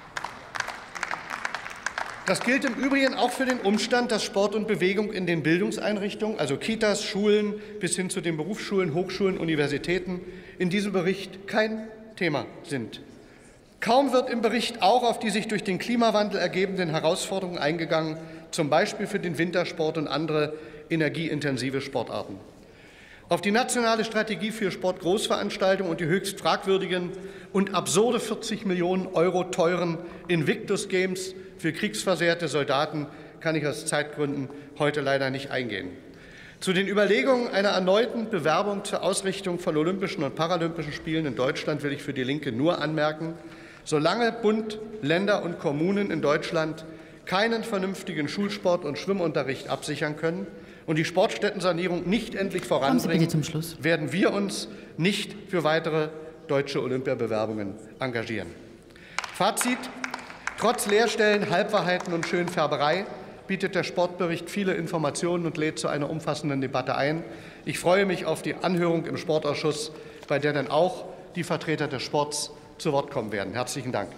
Speaker 7: Das gilt im Übrigen auch für den Umstand, dass Sport und Bewegung in den Bildungseinrichtungen, also Kitas, Schulen bis hin zu den Berufsschulen, Hochschulen, Universitäten, in diesem Bericht kein Thema sind. Kaum wird im Bericht auch auf die sich durch den Klimawandel ergebenden Herausforderungen eingegangen, zum Beispiel für den Wintersport und andere energieintensive Sportarten. Auf die nationale Strategie für Sportgroßveranstaltungen und die höchst fragwürdigen und absurde 40 Millionen € teuren Invictus Games für kriegsversehrte Soldaten kann ich aus Zeitgründen heute leider nicht eingehen. Zu den Überlegungen einer erneuten Bewerbung zur Ausrichtung von Olympischen und Paralympischen Spielen in Deutschland will ich für die Linke nur anmerken: Solange Bund, Länder und Kommunen in Deutschland keinen vernünftigen Schulsport- und Schwimmunterricht absichern können und die Sportstättensanierung nicht endlich voranbringen, werden wir uns nicht für weitere deutsche Olympiabewerbungen engagieren. Fazit: Trotz Leerstellen, Halbwahrheiten und Schönfärberei bietet der Sportbericht viele Informationen und lädt zu einer umfassenden Debatte ein. Ich freue mich auf die Anhörung im Sportausschuss, bei der dann auch die Vertreter des Sports zu Wort kommen werden. Herzlichen Dank.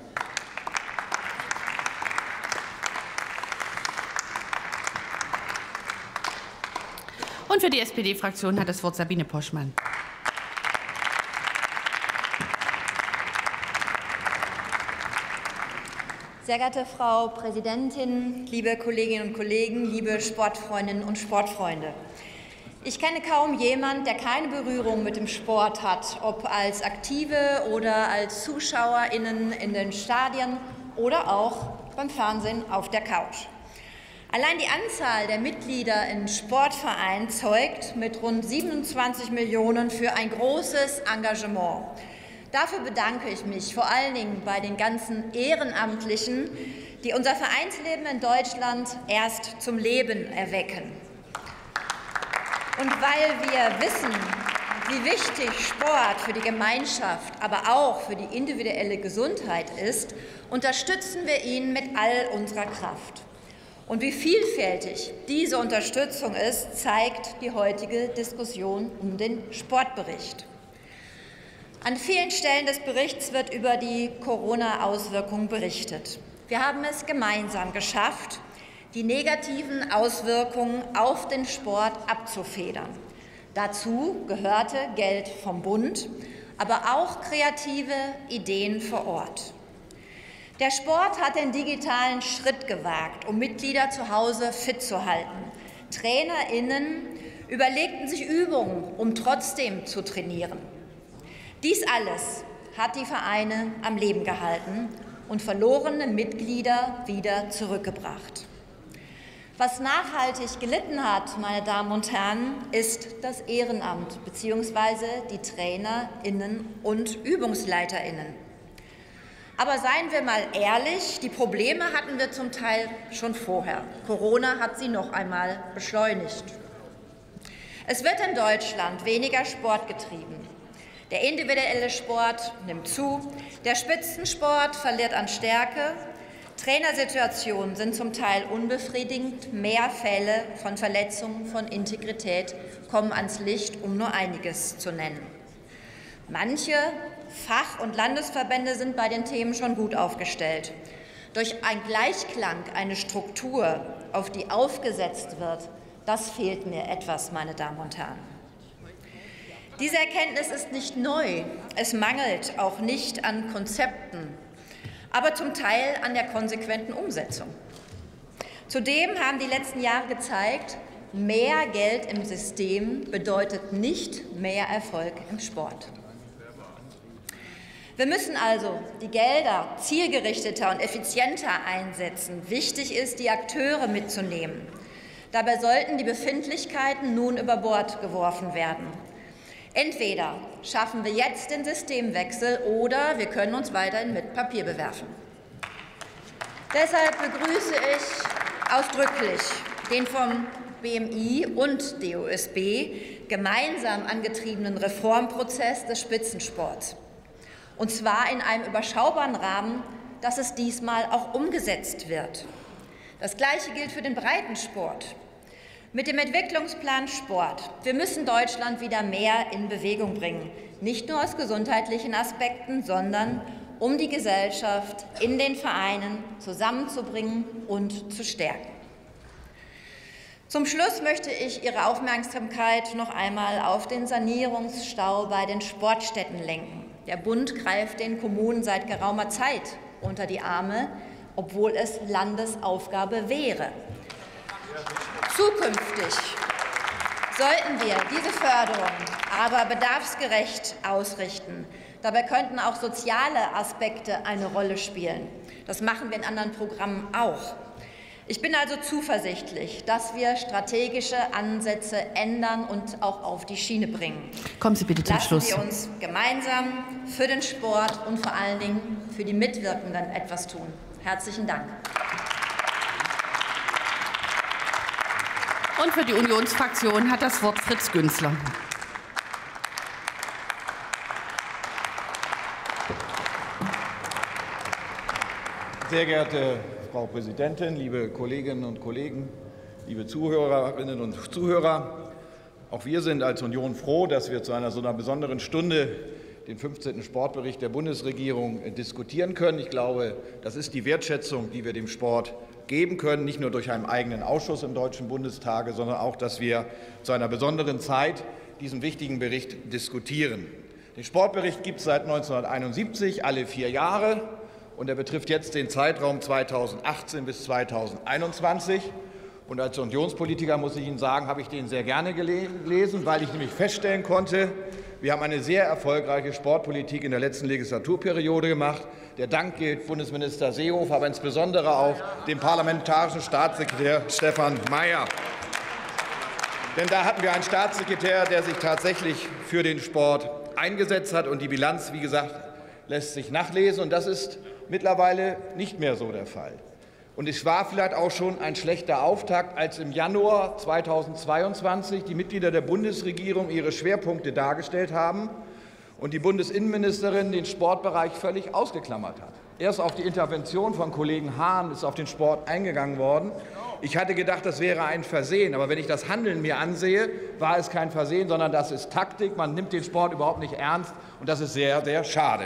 Speaker 1: Und für die SPD-Fraktion hat das Wort Sabine Poschmann.
Speaker 8: Sehr geehrte Frau Präsidentin, liebe Kolleginnen und Kollegen, liebe Sportfreundinnen und Sportfreunde! Ich kenne kaum jemanden, der keine Berührung mit dem Sport hat, ob als Aktive oder als ZuschauerInnen in den Stadien oder auch beim Fernsehen auf der Couch. Allein die Anzahl der Mitglieder in Sportvereinen zeugt mit rund 27 Millionen für ein großes Engagement. Dafür bedanke ich mich vor allen Dingen bei den ganzen Ehrenamtlichen, die unser Vereinsleben in Deutschland erst zum Leben erwecken. Und weil wir wissen, wie wichtig Sport für die Gemeinschaft, aber auch für die individuelle Gesundheit ist, unterstützen wir ihn mit all unserer Kraft. Und wie vielfältig diese Unterstützung ist, zeigt die heutige Diskussion um den Sportbericht. An vielen Stellen des Berichts wird über die Corona-Auswirkungen berichtet. Wir haben es gemeinsam geschafft, die negativen Auswirkungen auf den Sport abzufedern. Dazu gehörte Geld vom Bund, aber auch kreative Ideen vor Ort. Der Sport hat den digitalen Schritt gewagt, um Mitglieder zu Hause fit zu halten. TrainerInnen überlegten sich Übungen, um trotzdem zu trainieren. Dies alles hat die Vereine am Leben gehalten und verlorene Mitglieder wieder zurückgebracht. Was nachhaltig gelitten hat, meine Damen und Herren, ist das Ehrenamt bzw. die TrainerInnen und ÜbungsleiterInnen. Aber seien wir mal ehrlich, die Probleme hatten wir zum Teil schon vorher. Corona hat sie noch einmal beschleunigt. Es wird in Deutschland weniger Sport getrieben. Der individuelle Sport nimmt zu, der Spitzensport verliert an Stärke, Trainersituationen sind zum Teil unbefriedigend, mehr Fälle von Verletzungen von Integrität kommen ans Licht, um nur einiges zu nennen. Manche Fach- und Landesverbände sind bei den Themen schon gut aufgestellt. Durch einen Gleichklang, eine Struktur, auf die aufgesetzt wird, das fehlt mir etwas, meine Damen und Herren. Diese Erkenntnis ist nicht neu. Es mangelt auch nicht an Konzepten, aber zum Teil an der konsequenten Umsetzung. Zudem haben die letzten Jahre gezeigt, mehr Geld im System bedeutet nicht mehr Erfolg im Sport. Wir müssen also die Gelder zielgerichteter und effizienter einsetzen. Wichtig ist, die Akteure mitzunehmen. Dabei sollten die Befindlichkeiten nun über Bord geworfen werden. Entweder schaffen wir jetzt den Systemwechsel oder wir können uns weiterhin mit Papier bewerfen. Deshalb begrüße ich ausdrücklich den vom BMI und DOSB gemeinsam angetriebenen Reformprozess des Spitzensports. Und zwar in einem überschaubaren Rahmen, dass es diesmal auch umgesetzt wird. Das Gleiche gilt für den Breitensport. Mit dem Entwicklungsplan Sport. Wir müssen Deutschland wieder mehr in Bewegung bringen. Nicht nur aus gesundheitlichen Aspekten, sondern um die Gesellschaft in den Vereinen zusammenzubringen und zu stärken. Zum Schluss möchte ich Ihre Aufmerksamkeit noch einmal auf den Sanierungsstau bei den Sportstätten lenken. Der Bund greift den Kommunen seit geraumer Zeit unter die Arme, obwohl es Landesaufgabe wäre. Zukünftig sollten wir diese Förderung aber bedarfsgerecht ausrichten. Dabei könnten auch soziale Aspekte eine Rolle spielen. Das machen wir in anderen Programmen auch. Ich bin also zuversichtlich, dass wir strategische Ansätze ändern und auch auf die Schiene bringen.
Speaker 1: Kommen Sie bitte zum Schluss.
Speaker 8: Lassen wir uns gemeinsam für den Sport und vor allen Dingen für die Mitwirkenden etwas tun. Herzlichen Dank.
Speaker 1: Und für die Unionsfraktion hat das Wort Fritz Günzler.
Speaker 9: Sehr geehrte Frau Präsidentin, liebe Kolleginnen und Kollegen, liebe Zuhörerinnen und Zuhörer! Auch wir sind als Union froh, dass wir zu so einer besonderen Stunde den 15. Sportbericht der Bundesregierung diskutieren können. Ich glaube, das ist die Wertschätzung, die wir dem Sport geben können, nicht nur durch einen eigenen Ausschuss im Deutschen Bundestag, sondern auch, dass wir zu einer besonderen Zeit diesen wichtigen Bericht diskutieren. Den Sportbericht gibt es seit 1971, alle 4 Jahre. Und er betrifft jetzt den Zeitraum 2018 bis 2021. Und als Unionspolitiker muss ich Ihnen sagen, habe ich den sehr gerne gelesen, weil ich nämlich feststellen konnte, wir haben eine sehr erfolgreiche Sportpolitik in der letzten Legislaturperiode gemacht. Der Dank gilt Bundesminister Seehofer, aber insbesondere auch dem parlamentarischen Staatssekretär Stefan Mayer. Denn da hatten wir einen Staatssekretär, der sich tatsächlich für den Sport eingesetzt hat. Und die Bilanz, wie gesagt, lässt sich nachlesen. Und das ist mittlerweile nicht mehr so der Fall. Und es war vielleicht auch schon ein schlechter Auftakt, als im Januar 2022 die Mitglieder der Bundesregierung ihre Schwerpunkte dargestellt haben und die Bundesinnenministerin den Sportbereich völlig ausgeklammert hat. Erst auf die Intervention von Kollegen Hahn ist auf den Sport eingegangen worden. Ich hatte gedacht, das wäre ein Versehen. Aber wenn ich das Handeln mir ansehe, war es kein Versehen, sondern das ist Taktik. Man nimmt den Sport überhaupt nicht ernst. Und das ist sehr, sehr schade.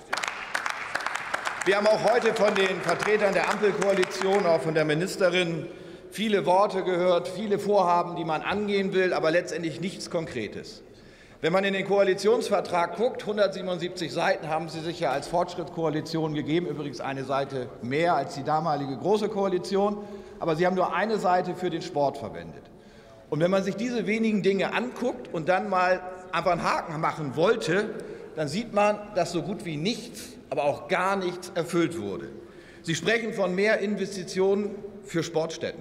Speaker 9: Wir haben auch heute von den Vertretern der Ampelkoalition, auch von der Ministerin, viele Worte gehört, viele Vorhaben, die man angehen will, aber letztendlich nichts Konkretes. Wenn man in den Koalitionsvertrag guckt, 177 Seiten haben Sie sich ja als Fortschrittskoalition gegeben, übrigens eine Seite mehr als die damalige Große Koalition, aber Sie haben nur eine Seite für den Sport verwendet. Und wenn man sich diese wenigen Dinge anguckt und dann mal einfach einen Haken machen wollte, dann sieht man, dass so gut wie nichts, aber auch gar nichts erfüllt wurde. Sie sprechen von mehr Investitionen für Sportstätten.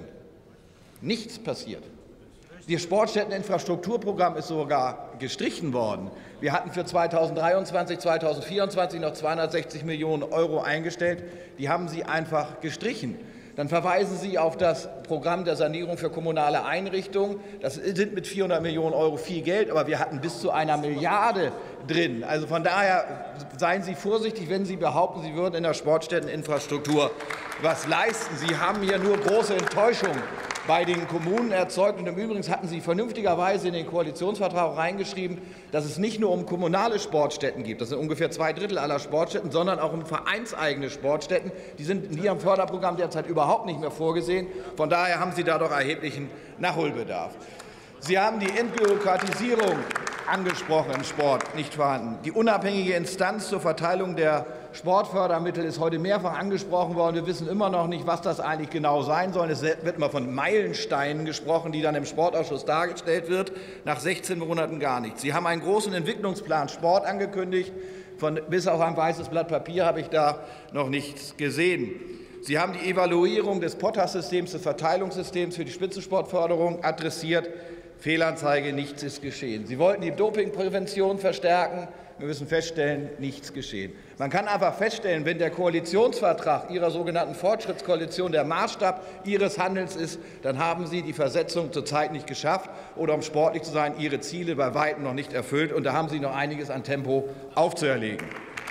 Speaker 9: Nichts passiert. Das Sportstätteninfrastrukturprogramm ist sogar gestrichen worden. Wir hatten für 2023, 2024 noch 260 Millionen € eingestellt. Die haben Sie einfach gestrichen. Dann verweisen Sie auf das Programm der Sanierung für kommunale Einrichtungen. Das sind mit 400 Millionen € viel Geld, aber wir hatten bis zu 1 Milliarde drin. Also von daher seien Sie vorsichtig, wenn Sie behaupten, Sie würden in der Sportstätteninfrastruktur was leisten. Sie haben hier nur große Enttäuschung bei den Kommunen erzeugt. Und im Übrigen hatten Sie vernünftigerweise in den Koalitionsvertrag reingeschrieben, dass es nicht nur um kommunale Sportstätten geht, das sind ungefähr 2/3 aller Sportstätten, sondern auch um vereinseigene Sportstätten. Die sind in Ihrem Förderprogramm derzeit überhaupt nicht mehr vorgesehen. Von daher haben Sie da doch erheblichen Nachholbedarf. Sie haben die Entbürokratisierung angesprochen im Sport, nicht vorhanden. Die unabhängige Instanz zur Verteilung der Sportfördermittel ist heute mehrfach angesprochen worden. Wir wissen immer noch nicht, was das eigentlich genau sein soll. Es wird immer von Meilensteinen gesprochen, die dann im Sportausschuss dargestellt wird. Nach 16 Monaten gar nichts. Sie haben einen großen Entwicklungsplan Sport angekündigt. Bis auf ein weißes Blatt Papier habe ich da noch nichts gesehen. Sie haben die Evaluierung des POTAS-Systems, des Verteilungssystems für die Spitzensportförderung adressiert. Fehlanzeige, nichts ist geschehen. Sie wollten die Dopingprävention verstärken. Wir müssen feststellen, nichts geschehen. Man kann einfach feststellen, wenn der Koalitionsvertrag Ihrer sogenannten Fortschrittskoalition der Maßstab Ihres Handelns ist, dann haben Sie die Versetzung zurzeit nicht geschafft oder, um sportlich zu sein, Ihre Ziele bei weitem noch nicht erfüllt. Und da haben Sie noch einiges an Tempo aufzuerlegen.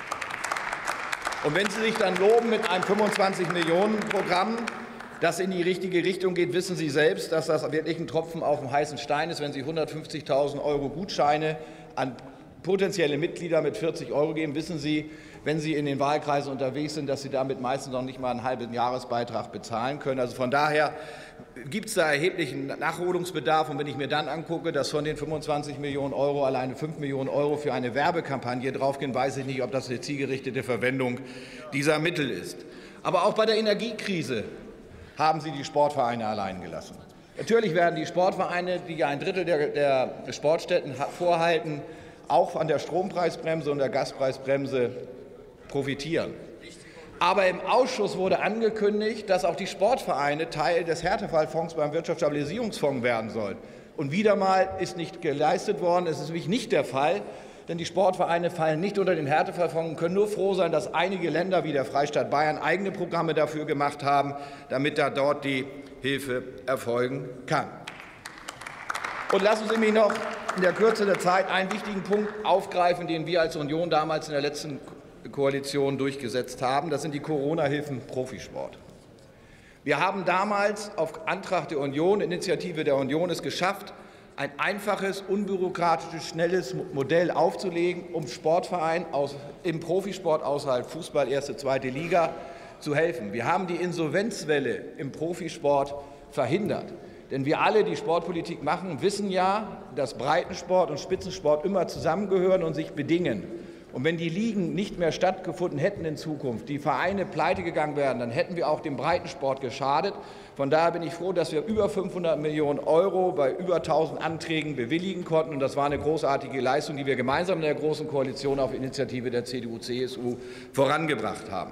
Speaker 9: Und wenn Sie sich dann loben mit einem 25-Millionen-Programm, das in die richtige Richtung geht, wissen Sie selbst, dass das wirklich ein Tropfen auf dem heißen Stein ist, wenn Sie 150.000 € Gutscheine an potenzielle Mitglieder mit 40 € geben. Wissen Sie, wenn Sie in den Wahlkreisen unterwegs sind, dass Sie damit meistens noch nicht mal einen halben Jahresbeitrag bezahlen können. Also von daher gibt es da erheblichen Nachholungsbedarf. Und wenn ich mir dann angucke, dass von den 25 Millionen € alleine 5 Millionen € für eine Werbekampagne draufgehen, weiß ich nicht, ob das eine zielgerichtete Verwendung dieser Mittel ist. Aber auch bei der Energiekrise haben Sie die Sportvereine allein gelassen. Natürlich werden die Sportvereine, die ja 1/3 der Sportstätten vorhalten, auch an der Strompreisbremse und der Gaspreisbremse profitieren. Aber im Ausschuss wurde angekündigt, dass auch die Sportvereine Teil des Härtefallfonds beim Wirtschaftsstabilisierungsfonds werden sollen. Und wieder mal ist nicht geleistet worden. Es ist nämlich nicht der Fall, denn die Sportvereine fallen nicht unter den Härtefallfonds und können nur froh sein, dass einige Länder wie der Freistaat Bayern eigene Programme dafür gemacht haben, damit da dort die Hilfe erfolgen kann. Und lassen Sie mich noch in der Kürze der Zeit einen wichtigen Punkt aufgreifen, den wir als Union damals in der letzten Koalition durchgesetzt haben. Das sind die Corona-Hilfen Profisport. Wir haben damals auf Antrag der Union, Initiative der Union, es geschafft, ein einfaches, unbürokratisches, schnelles Modell aufzulegen, um Sportvereinen im Profisport außerhalb Fußball, erste, zweite Liga zu helfen. Wir haben die Insolvenzwelle im Profisport verhindert. Denn wir alle, die Sportpolitik machen, wissen ja, dass Breitensport und Spitzensport immer zusammengehören und sich bedingen. Und wenn die Ligen nicht mehr stattgefunden hätten in Zukunft, die Vereine pleite gegangen wären, dann hätten wir auch dem Breitensport geschadet. Von daher bin ich froh, dass wir über 500 Millionen € bei über 1000 Anträgen bewilligen konnten. Und das war eine großartige Leistung, die wir gemeinsam in der Großen Koalition auf Initiative der CDU/CSU vorangebracht haben.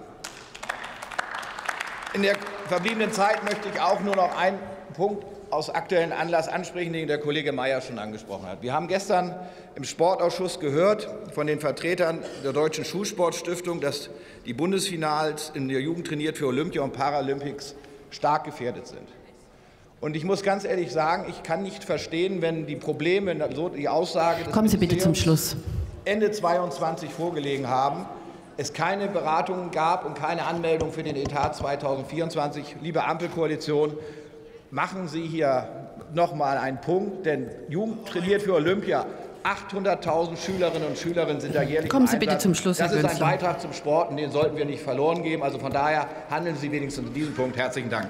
Speaker 9: In der verbliebenen Zeit möchte ich auch nur noch einen Punkt aus aktuellem Anlass ansprechen, den der Kollege Mayer schon angesprochen hat. Wir haben gestern im Sportausschuss gehört von den Vertretern der Deutschen Schulsportstiftung, dass die Bundesfinals in der Jugend trainiert für Olympia und Paralympics stark gefährdet sind. Und ich muss ganz ehrlich sagen, ich kann nicht verstehen, wenn die Probleme, so die Aussage des
Speaker 1: Kommen Sie bitte zum Schluss.
Speaker 9: Ende 2022 vorgelegen haben, es keine Beratungen gab und keine Anmeldung für den Etat 2024. Liebe Ampelkoalition, machen Sie hier noch mal einen Punkt, denn Jugend trainiert für Olympia. 800.000 Schülerinnen und Schüler sind da jährlich.
Speaker 1: Kommen Sie bitte zum Schluss, Herr
Speaker 9: Günzler. Das ist ein
Speaker 1: Günzler.
Speaker 9: Beitrag zum Sport, und den sollten wir nicht verloren geben. Also von daher handeln Sie wenigstens in diesem Punkt. Herzlichen Dank.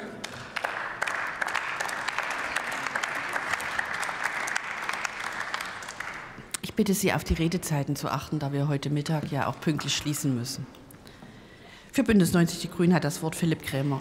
Speaker 1: Ich bitte Sie, auf die Redezeiten zu achten, da wir heute Mittag ja auch pünktlich schließen müssen. Für Bündnis 90 Die Grünen hat das Wort Philipp Krämer.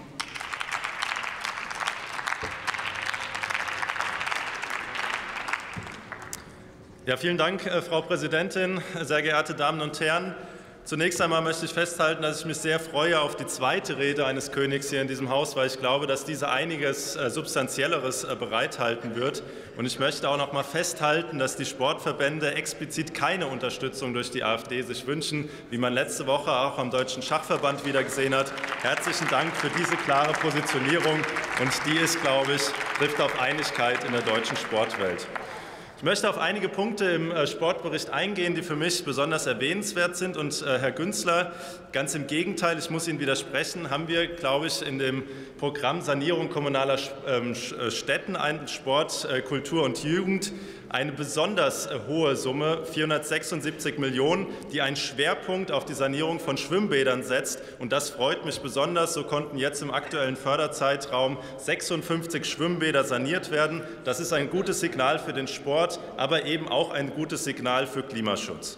Speaker 10: Ja, vielen Dank, Frau Präsidentin, sehr geehrte Damen und Herren. Zunächst einmal möchte ich festhalten, dass ich mich sehr freue auf die zweite Rede eines Königs hier in diesem Haus, weil ich glaube, dass diese einiges Substanzielleres bereithalten wird. Und ich möchte auch noch mal festhalten, dass die Sportverbände explizit keine Unterstützung durch die AfD sich wünschen, wie man letzte Woche auch am Deutschen Schachverband wieder gesehen hat. Herzlichen Dank für diese klare Positionierung. Und die ist, glaube ich, trifft auf Einigkeit in der deutschen Sportwelt. Ich möchte auf einige Punkte im Sportbericht eingehen, die für mich besonders erwähnenswert sind. Und Herr Günzler, ganz im Gegenteil, ich muss Ihnen widersprechen, haben wir, glaube ich, in dem Programm Sanierung kommunaler Städten, Sport, Kultur und Jugend, eine besonders hohe Summe, 476 Millionen, die einen Schwerpunkt auf die Sanierung von Schwimmbädern setzt. Und das freut mich besonders. So konnten jetzt im aktuellen Förderzeitraum 56 Schwimmbäder saniert werden. Das ist ein gutes Signal für den Sport, aber eben auch ein gutes Signal für Klimaschutz.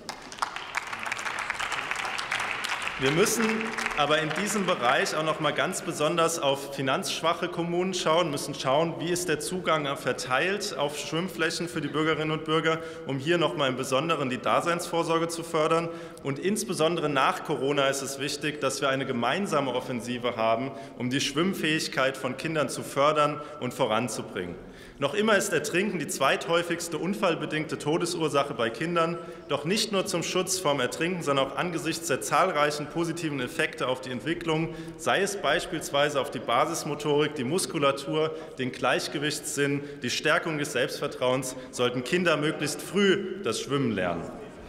Speaker 10: Wir müssen aber in diesem Bereich auch noch mal ganz besonders auf finanzschwache Kommunen schauen, müssen schauen, wie ist der Zugang verteilt auf Schwimmflächen für die Bürgerinnen und Bürger, um hier noch mal im Besonderen die Daseinsvorsorge zu fördern. Und insbesondere nach Corona ist es wichtig, dass wir eine gemeinsame Offensive haben, um die Schwimmfähigkeit von Kindern zu fördern und voranzubringen. Noch immer ist Ertrinken die zweithäufigste unfallbedingte Todesursache bei Kindern, doch nicht nur zum Schutz vorm Ertrinken, sondern auch angesichts der zahlreichen positiven Effekte auf die Entwicklung, sei es beispielsweise auf die Basismotorik, die Muskulatur, den Gleichgewichtssinn, die Stärkung des Selbstvertrauens, sollten Kinder möglichst früh das Schwimmen lernen.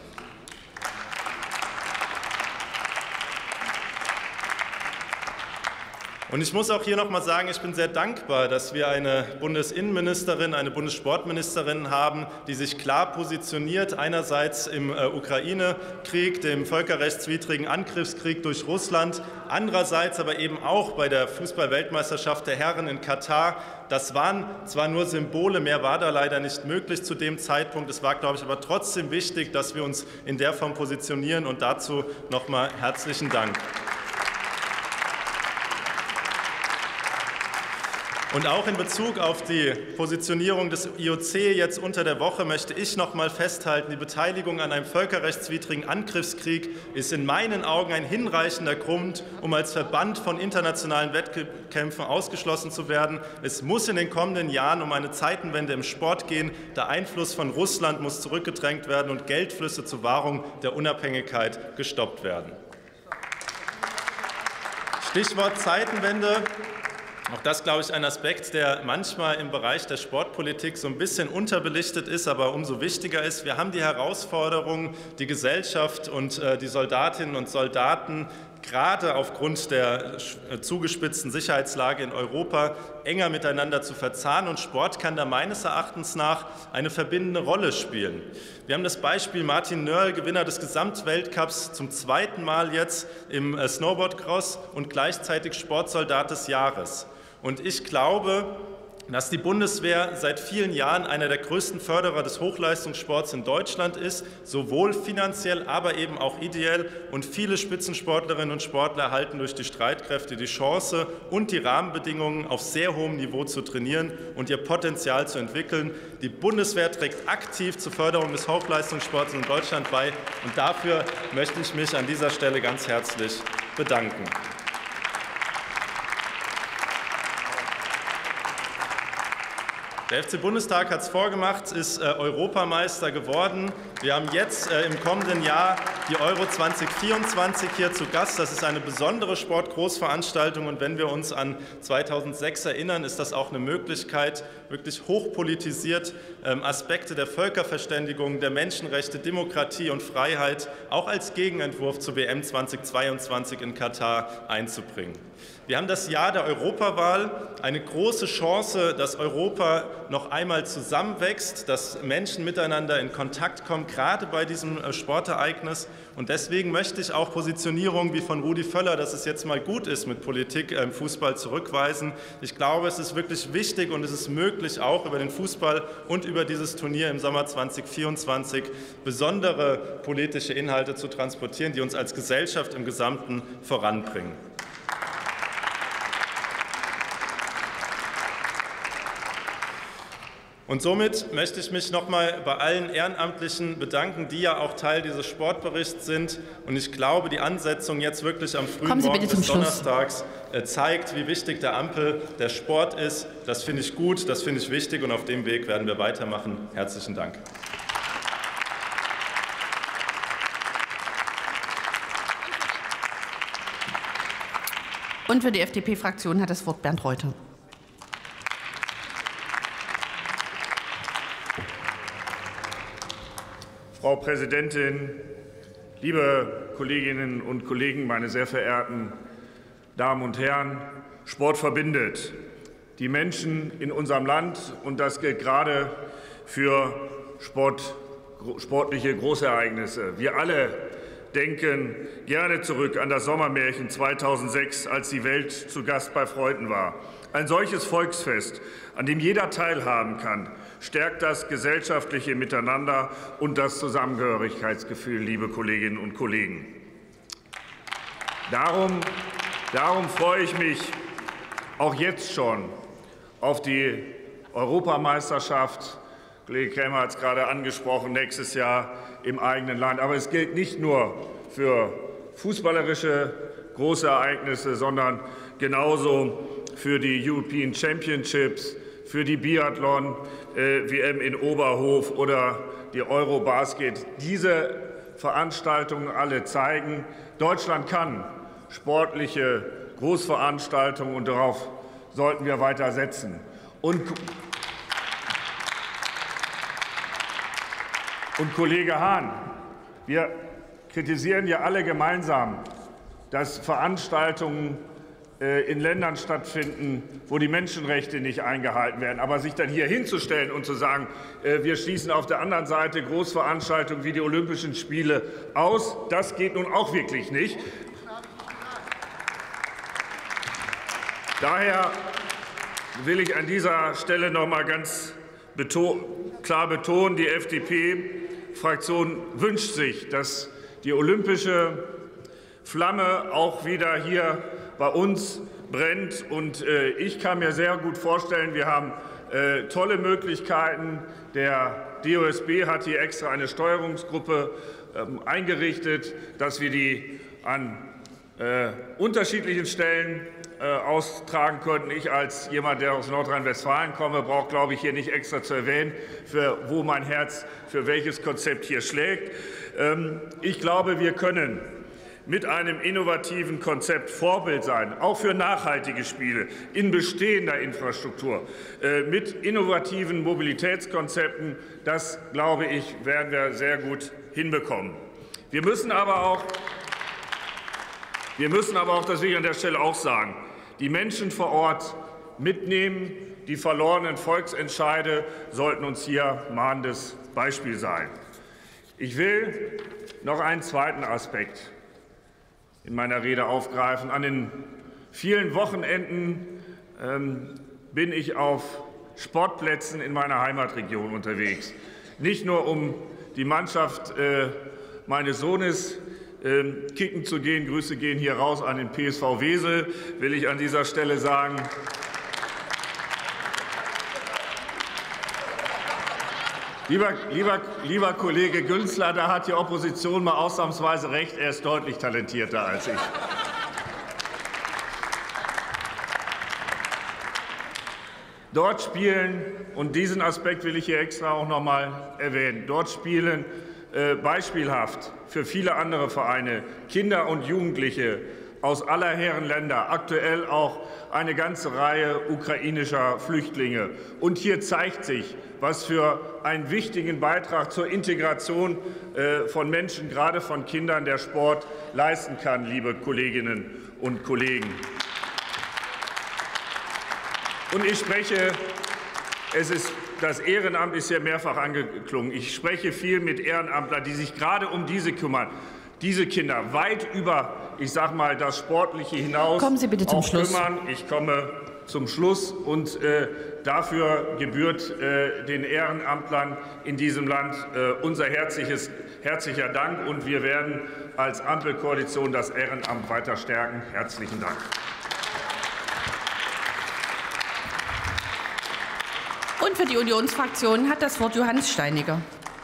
Speaker 10: Und ich muss auch hier noch mal sagen, ich bin sehr dankbar, dass wir eine Bundesinnenministerin, eine Bundessportministerin haben, die sich klar positioniert, einerseits im Ukraine-Krieg, dem völkerrechtswidrigen Angriffskrieg durch Russland, andererseits aber eben auch bei der Fußball-Weltmeisterschaft der Herren in Katar. Das waren zwar nur Symbole, mehr war da leider nicht möglich zu dem Zeitpunkt. Es war, glaube ich, aber trotzdem wichtig, dass wir uns in der Form positionieren, und dazu noch mal herzlichen Dank. Und auch in Bezug auf die Positionierung des IOC jetzt unter der Woche möchte ich noch einmal festhalten, die Beteiligung an einem völkerrechtswidrigen Angriffskrieg ist in meinen Augen ein hinreichender Grund, um als Verband von internationalen Wettkämpfen ausgeschlossen zu werden. Es muss in den kommenden Jahren um eine Zeitenwende im Sport gehen. Der Einfluss von Russland muss zurückgedrängt werden und Geldflüsse zur Wahrung der Unabhängigkeit gestoppt werden. Stichwort Zeitenwende. Auch das, glaube ich, ein Aspekt, der manchmal im Bereich der Sportpolitik so ein bisschen unterbelichtet ist, aber umso wichtiger ist. Wir haben die Herausforderung, die Gesellschaft und die Soldatinnen und Soldaten gerade aufgrund der zugespitzten Sicherheitslage in Europa enger miteinander zu verzahnen. Und Sport kann da meines Erachtens nach eine verbindende Rolle spielen. Wir haben das Beispiel Martin Nörl, Gewinner des Gesamtweltcups, zum zweiten Mal jetzt im Snowboardcross und gleichzeitig Sportsoldat des Jahres. Und ich glaube, dass die Bundeswehr seit vielen Jahren einer der größten Förderer des Hochleistungssports in Deutschland ist, sowohl finanziell, aber eben auch ideell. Und viele Spitzensportlerinnen und Sportler erhalten durch die Streitkräfte die Chance und die Rahmenbedingungen, auf sehr hohem Niveau zu trainieren und ihr Potenzial zu entwickeln. Die Bundeswehr trägt aktiv zur Förderung des Hochleistungssports in Deutschland bei. Und dafür möchte ich mich an dieser Stelle ganz herzlich bedanken. Der FC Bundestag hat es vorgemacht, ist Europameister geworden. Wir haben jetzt im kommenden Jahr die Euro 2024 hier zu Gast. Das ist eine besondere Sportgroßveranstaltung. Und wenn wir uns an 2006 erinnern, ist das auch eine Möglichkeit, wirklich hochpolitisiert Aspekte der Völkerverständigung, der Menschenrechte, Demokratie und Freiheit auch als Gegenentwurf zur WM 2022 in Katar einzubringen. Wir haben das Jahr der Europawahl, eine große Chance, dass Europa noch einmal zusammenwächst, dass Menschen miteinander in Kontakt kommen, gerade bei diesem Sportereignis. Und deswegen möchte ich auch Positionierungen wie von Rudi Völler, dass es jetzt mal gut ist mit Politik im Fußball, zurückweisen. Ich glaube, es ist wirklich wichtig und es ist möglich, auch über den Fußball und über dieses Turnier im Sommer 2024 besondere politische Inhalte zu transportieren, die uns als Gesellschaft im Gesamten voranbringen. Und somit möchte ich mich noch einmal bei allen Ehrenamtlichen bedanken, die ja auch Teil dieses Sportberichts sind. Und ich glaube, die Ansetzung jetzt wirklich am frühen Morgen des Donnerstags zeigt, wie wichtig der Ampel der Sport ist. Das finde ich gut, das finde ich wichtig und auf dem Weg werden wir weitermachen. Herzlichen Dank.
Speaker 1: Und für die FDP-Fraktion hat das Wort Bernd Reuter.
Speaker 11: Frau Präsidentin, liebe Kolleginnen und Kollegen, meine sehr verehrten Damen und Herren! Sport verbindet die Menschen in unserem Land, und das gilt gerade für sportliche Großereignisse. Wir alle denken gerne zurück an das Sommermärchen 2006, als die Welt zu Gast bei Freunden war. Ein solches Volksfest, an dem jeder teilhaben kann, stärkt das gesellschaftliche Miteinander und das Zusammengehörigkeitsgefühl, liebe Kolleginnen und Kollegen. Darum freue ich mich auch jetzt schon auf die Europameisterschaft. Kollege Krämer hat es gerade angesprochen, nächstes Jahr im eigenen Land. Aber es gilt nicht nur für fußballerische große Ereignisse, sondern genauso für die European Championships, für die Biathlon-WM in Oberhof oder die Eurobasket. Diese Veranstaltungen alle zeigen, Deutschland kann sportliche Großveranstaltungen, und darauf sollten wir weiter setzen. Und Kollege Hahn, wir kritisieren ja alle gemeinsam, dass Veranstaltungen in Ländern stattfinden, wo die Menschenrechte nicht eingehalten werden. Aber sich dann hier hinzustellen und zu sagen, wir schließen auf der anderen Seite Großveranstaltungen wie die Olympischen Spiele aus, das geht nun auch wirklich nicht. Daher will ich an dieser Stelle noch mal ganz klar betonen, die FDP-Fraktion wünscht sich, dass die olympische Flamme auch wieder hier bei uns brennt. Und ich kann mir sehr gut vorstellen, wir haben tolle Möglichkeiten. Der DOSB hat hier extra eine Steuerungsgruppe eingerichtet, dass wir die an unterschiedlichen Stellen austragen könnten. Ich als jemand, der aus Nordrhein-Westfalen komme, brauche, glaube ich, hier nicht extra zu erwähnen, wo mein Herz für welches Konzept hier schlägt. Ich glaube, wir können mit einem innovativen Konzept Vorbild sein, auch für nachhaltige Spiele in bestehender Infrastruktur, mit innovativen Mobilitätskonzepten. Das, glaube ich, werden wir sehr gut hinbekommen. Wir müssen aber auch, das will ich an der Stelle auch sagen, die Menschen vor Ort mitnehmen. Die verlorenen Volksentscheide sollten uns hier mahnendes Beispiel sein. Ich will noch einen zweiten Aspekt in meiner Rede aufgreifen. An den vielen Wochenenden bin ich auf Sportplätzen in meiner Heimatregion unterwegs. Nicht nur, um die Mannschaft meines Sohnes kicken zu gehen. Grüße gehen hier raus an den PSV Wesel, will ich an dieser Stelle sagen. Lieber Kollege Günzler, da hat die Opposition mal ausnahmsweise recht, er ist deutlich talentierter als ich. Dort spielen, und diesen Aspekt will ich hier extra auch noch mal erwähnen, dort spielen beispielhaft für viele andere Vereine Kinder und Jugendliche aus aller Herren Länder, aktuell auch eine ganze Reihe ukrainischer Flüchtlinge. Und hier zeigt sich, was für einen wichtigen Beitrag zur Integration von Menschen, gerade von Kindern, der Sport leisten kann, liebe Kolleginnen und Kollegen. Und ich spreche, das Ehrenamt ist ja mehrfach angeklungen. Ich spreche viel mit Ehrenamtlern, die sich gerade um diese kümmern. Diese Kinder weit über, ich sage mal, das Sportliche hinaus
Speaker 1: Kommen Sie bitte zum Schluss.
Speaker 11: kümmern. Ich komme zum Schluss, und dafür gebührt den Ehrenamtlern in diesem Land unser herzlicher Dank. Und wir werden als Ampelkoalition das Ehrenamt weiter stärken. Herzlichen Dank.
Speaker 1: Und für die Unionsfraktion hat das Wort Johannes Steiniger.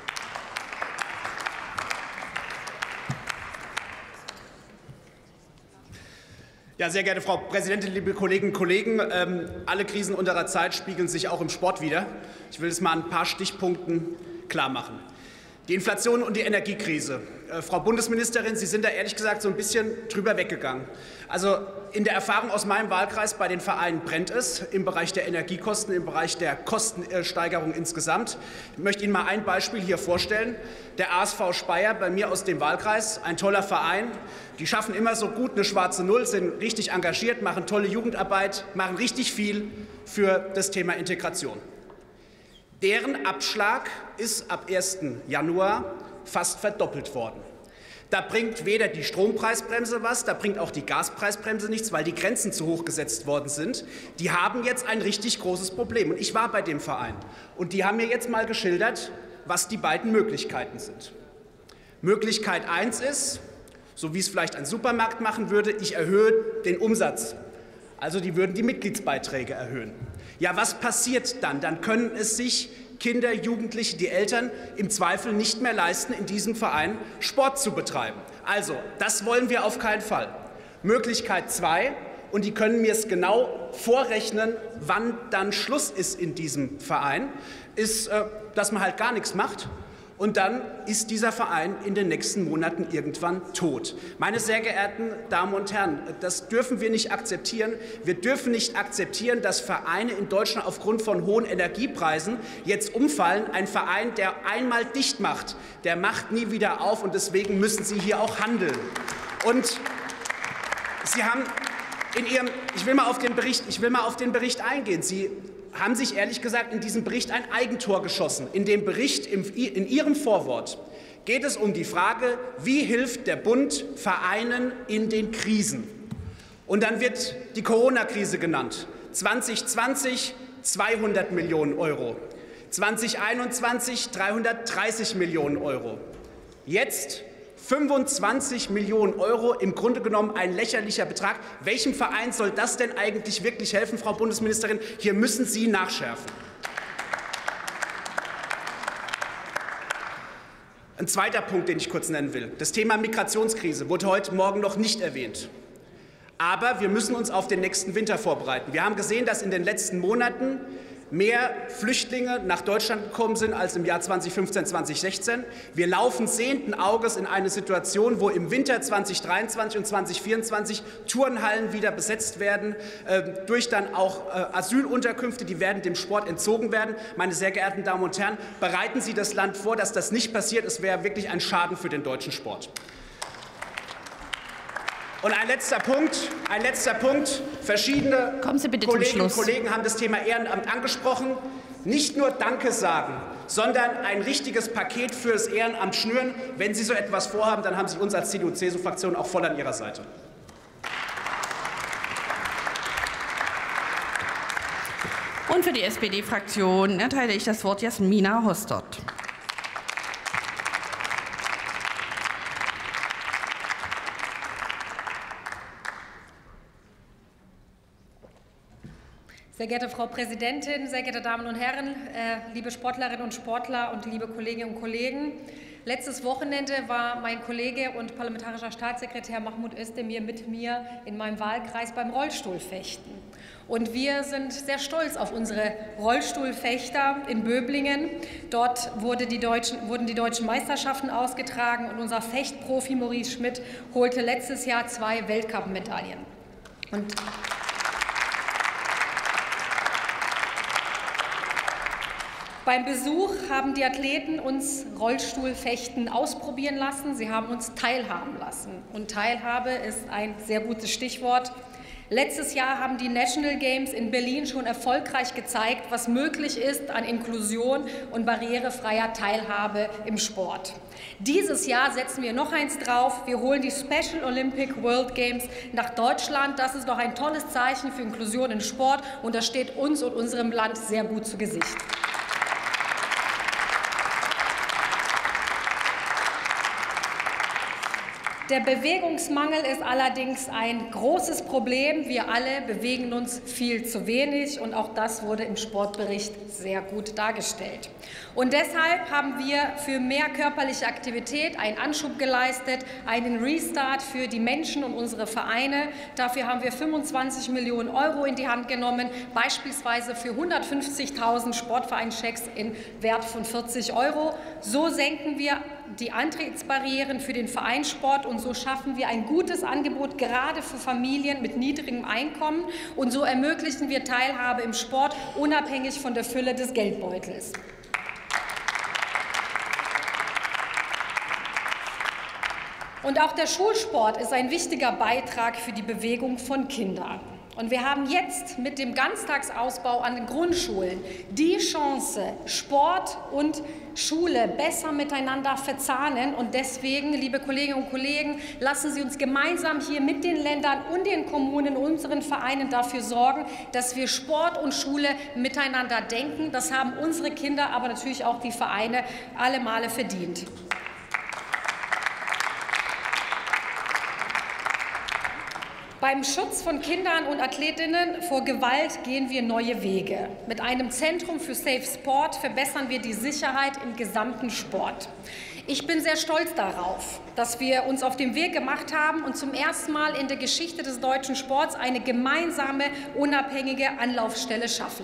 Speaker 12: Ja, sehr geehrte Frau Präsidentin, liebe Kolleginnen und Kollegen! Alle Krisen unserer Zeit spiegeln sich auch im Sport wider. Ich will es mal an ein paar Stichpunkten klarmachen. Die Inflation und die Energiekrise. Frau Bundesministerin, Sie sind da ehrlich gesagt so ein bisschen drüber weggegangen. Also in der Erfahrung aus meinem Wahlkreis bei den Vereinen brennt es im Bereich der Energiekosten, im Bereich der Kostensteigerung insgesamt. Ich möchte Ihnen mal ein Beispiel hier vorstellen. Der ASV Speyer bei mir aus dem Wahlkreis, ein toller Verein. Die schaffen immer so gut eine schwarze Null, sind richtig engagiert, machen tolle Jugendarbeit, machen richtig viel für das Thema Integration. Deren Abschlag ist ab 1. Januar fast verdoppelt worden. Da bringt weder die Strompreisbremse was, da bringt auch die Gaspreisbremse nichts, weil die Grenzen zu hoch gesetzt worden sind. Die haben jetzt ein richtig großes Problem. Und ich war bei dem Verein. Und die haben mir jetzt mal geschildert, was die beiden Möglichkeiten sind. Möglichkeit 1 ist, so wie es vielleicht ein Supermarkt machen würde, ich erhöhe den Umsatz. Also die würden die Mitgliedsbeiträge erhöhen. Ja, was passiert dann? Dann können es sich Kinder, Jugendliche, die Eltern im Zweifel nicht mehr leisten, in diesem Verein Sport zu betreiben. Also, das wollen wir auf keinen Fall. Möglichkeit 2, und die können mir es genau vorrechnen, wann dann Schluss ist in diesem Verein, ist, dass man halt gar nichts macht. Und dann ist dieser Verein in den nächsten Monaten irgendwann tot. Meine sehr geehrten Damen und Herren, das dürfen wir nicht akzeptieren. Wir dürfen nicht akzeptieren, dass Vereine in Deutschland aufgrund von hohen Energiepreisen jetzt umfallen. Ein Verein, der einmal dicht macht, der macht nie wieder auf. Und deswegen müssen Sie hier auch handeln. Und Sie haben in Ihrem, ich will mal auf den Bericht eingehen. Sie haben sich ehrlich gesagt in diesem Bericht ein Eigentor geschossen. In dem Bericht, in Ihrem Vorwort, geht es um die Frage, wie hilft der Bund Vereinen in den Krisen? Und dann wird die Corona-Krise genannt. 2020 200 Millionen Euro, 2021 330 Millionen Euro. Jetzt 25 Millionen Euro, im Grunde genommen ein lächerlicher Betrag. Welchem Verein soll das denn eigentlich wirklich helfen, Frau Bundesministerin? Hier müssen Sie nachschärfen. Ein zweiter Punkt, den ich kurz nennen will. Das Thema Migrationskrise wurde heute Morgen noch nicht erwähnt. Aber wir müssen uns auf den nächsten Winter vorbereiten. Wir haben gesehen, dass in den letzten Monaten mehr Flüchtlinge nach Deutschland gekommen sind als im Jahr 2015, 2016. Wir laufen sehenden Auges in eine Situation, wo im Winter 2023 und 2024 Turnhallen wieder besetzt werden, durch dann auch Asylunterkünfte, die werden dem Sport entzogen werden. Meine sehr geehrten Damen und Herren, bereiten Sie das Land vor, dass das nicht passiert. Es wäre wirklich ein Schaden für den deutschen Sport. Und ein letzter Punkt. Verschiedene Kolleginnen und Kollegen haben das Thema Ehrenamt angesprochen. Nicht nur Danke sagen, sondern ein richtiges Paket für das Ehrenamt schnüren. Wenn Sie so etwas vorhaben, dann haben Sie uns als CDU-CSU-Fraktion auch voll an Ihrer Seite.
Speaker 1: Und für die SPD-Fraktion erteile ich das Wort Jasmina Hostert.
Speaker 13: Sehr geehrte Frau Präsidentin, sehr geehrte Damen und Herren, liebe Sportlerinnen und Sportler und liebe Kolleginnen und Kollegen! Letztes Wochenende war mein Kollege und parlamentarischer Staatssekretär Mahmoud Özdemir mit mir in meinem Wahlkreis beim Rollstuhlfechten. Und wir sind sehr stolz auf unsere Rollstuhlfechter in Böblingen. Dort wurden die deutschen Meisterschaften ausgetragen und unser Fechtprofi Maurice Schmidt holte letztes Jahr 2 Weltcup-Medaillen. Beim Besuch haben die Athleten uns Rollstuhlfechten ausprobieren lassen. Sie haben uns teilhaben lassen. Und Teilhabe ist ein sehr gutes Stichwort. Letztes Jahr haben die National Games in Berlin schon erfolgreich gezeigt, was möglich ist an Inklusion und barrierefreier Teilhabe im Sport. Dieses Jahr setzen wir noch eins drauf. Wir holen die Special Olympic World Games nach Deutschland. Das ist doch ein tolles Zeichen für Inklusion im Sport. Und das steht uns und unserem Land sehr gut zu Gesicht. Der Bewegungsmangel ist allerdings ein großes Problem. Wir alle bewegen uns viel zu wenig, und auch das wurde im Sportbericht sehr gut dargestellt. Und deshalb haben wir für mehr körperliche Aktivität einen Anschub geleistet, einen Restart für die Menschen und unsere Vereine. Dafür haben wir 25 Millionen Euro in die Hand genommen, beispielsweise für 150.000 Sportvereinschecks in Wert von 40 Euro. So senken wir die Antrittsbarrieren für den Vereinssport, und so schaffen wir ein gutes Angebot gerade für Familien mit niedrigem Einkommen, und so ermöglichen wir Teilhabe im Sport unabhängig von der Fülle des Geldbeutels. Und auch der Schulsport ist ein wichtiger Beitrag für die Bewegung von Kindern. Und wir haben jetzt mit dem Ganztagsausbau an den Grundschulen die Chance, Sport und Schule besser miteinander verzahnen. Und deswegen, liebe Kolleginnen und Kollegen, lassen Sie uns gemeinsam hier mit den Ländern und den Kommunen, unseren Vereinen dafür sorgen, dass wir Sport und Schule miteinander denken. Das haben unsere Kinder, aber natürlich auch die Vereine alle Male verdient. Beim Schutz von Kindern und Athletinnen vor Gewalt gehen wir neue Wege. Mit einem Zentrum für Safe Sport verbessern wir die Sicherheit im gesamten Sport. Ich bin sehr stolz darauf, dass wir uns auf den Weg gemacht haben und zum ersten Mal in der Geschichte des deutschen Sports eine gemeinsame, unabhängige Anlaufstelle schaffen.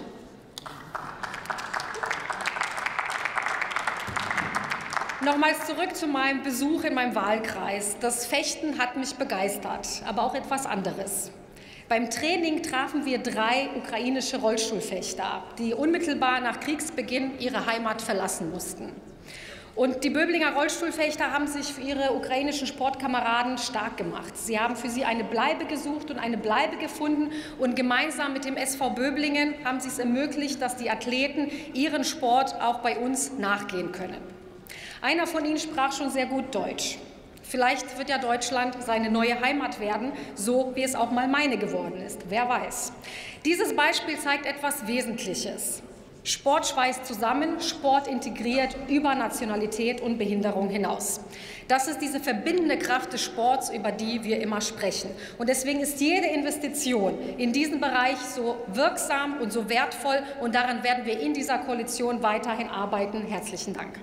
Speaker 13: Nochmals zurück zu meinem Besuch in meinem Wahlkreis. Das Fechten hat mich begeistert, aber auch etwas anderes. Beim Training trafen wir 3 ukrainische Rollstuhlfechter, die unmittelbar nach Kriegsbeginn ihre Heimat verlassen mussten. Und die Böblinger Rollstuhlfechter haben sich für ihre ukrainischen Sportkameraden stark gemacht. Sie haben für sie eine Bleibe gesucht und eine Bleibe gefunden. Und gemeinsam mit dem SV Böblingen haben sie es ermöglicht, dass die Athleten ihren Sport auch bei uns nachgehen können. Einer von Ihnen sprach schon sehr gut Deutsch. Vielleicht wird ja Deutschland seine neue Heimat werden, so wie es auch mal meine geworden ist. Wer weiß. Dieses Beispiel zeigt etwas Wesentliches. Sport schweißt zusammen, Sport integriert über Nationalität und Behinderung hinaus. Das ist diese verbindende Kraft des Sports, über die wir immer sprechen. Und deswegen ist jede Investition in diesen Bereich so wirksam und so wertvoll. Und daran werden wir in dieser Koalition weiterhin arbeiten. Herzlichen Dank.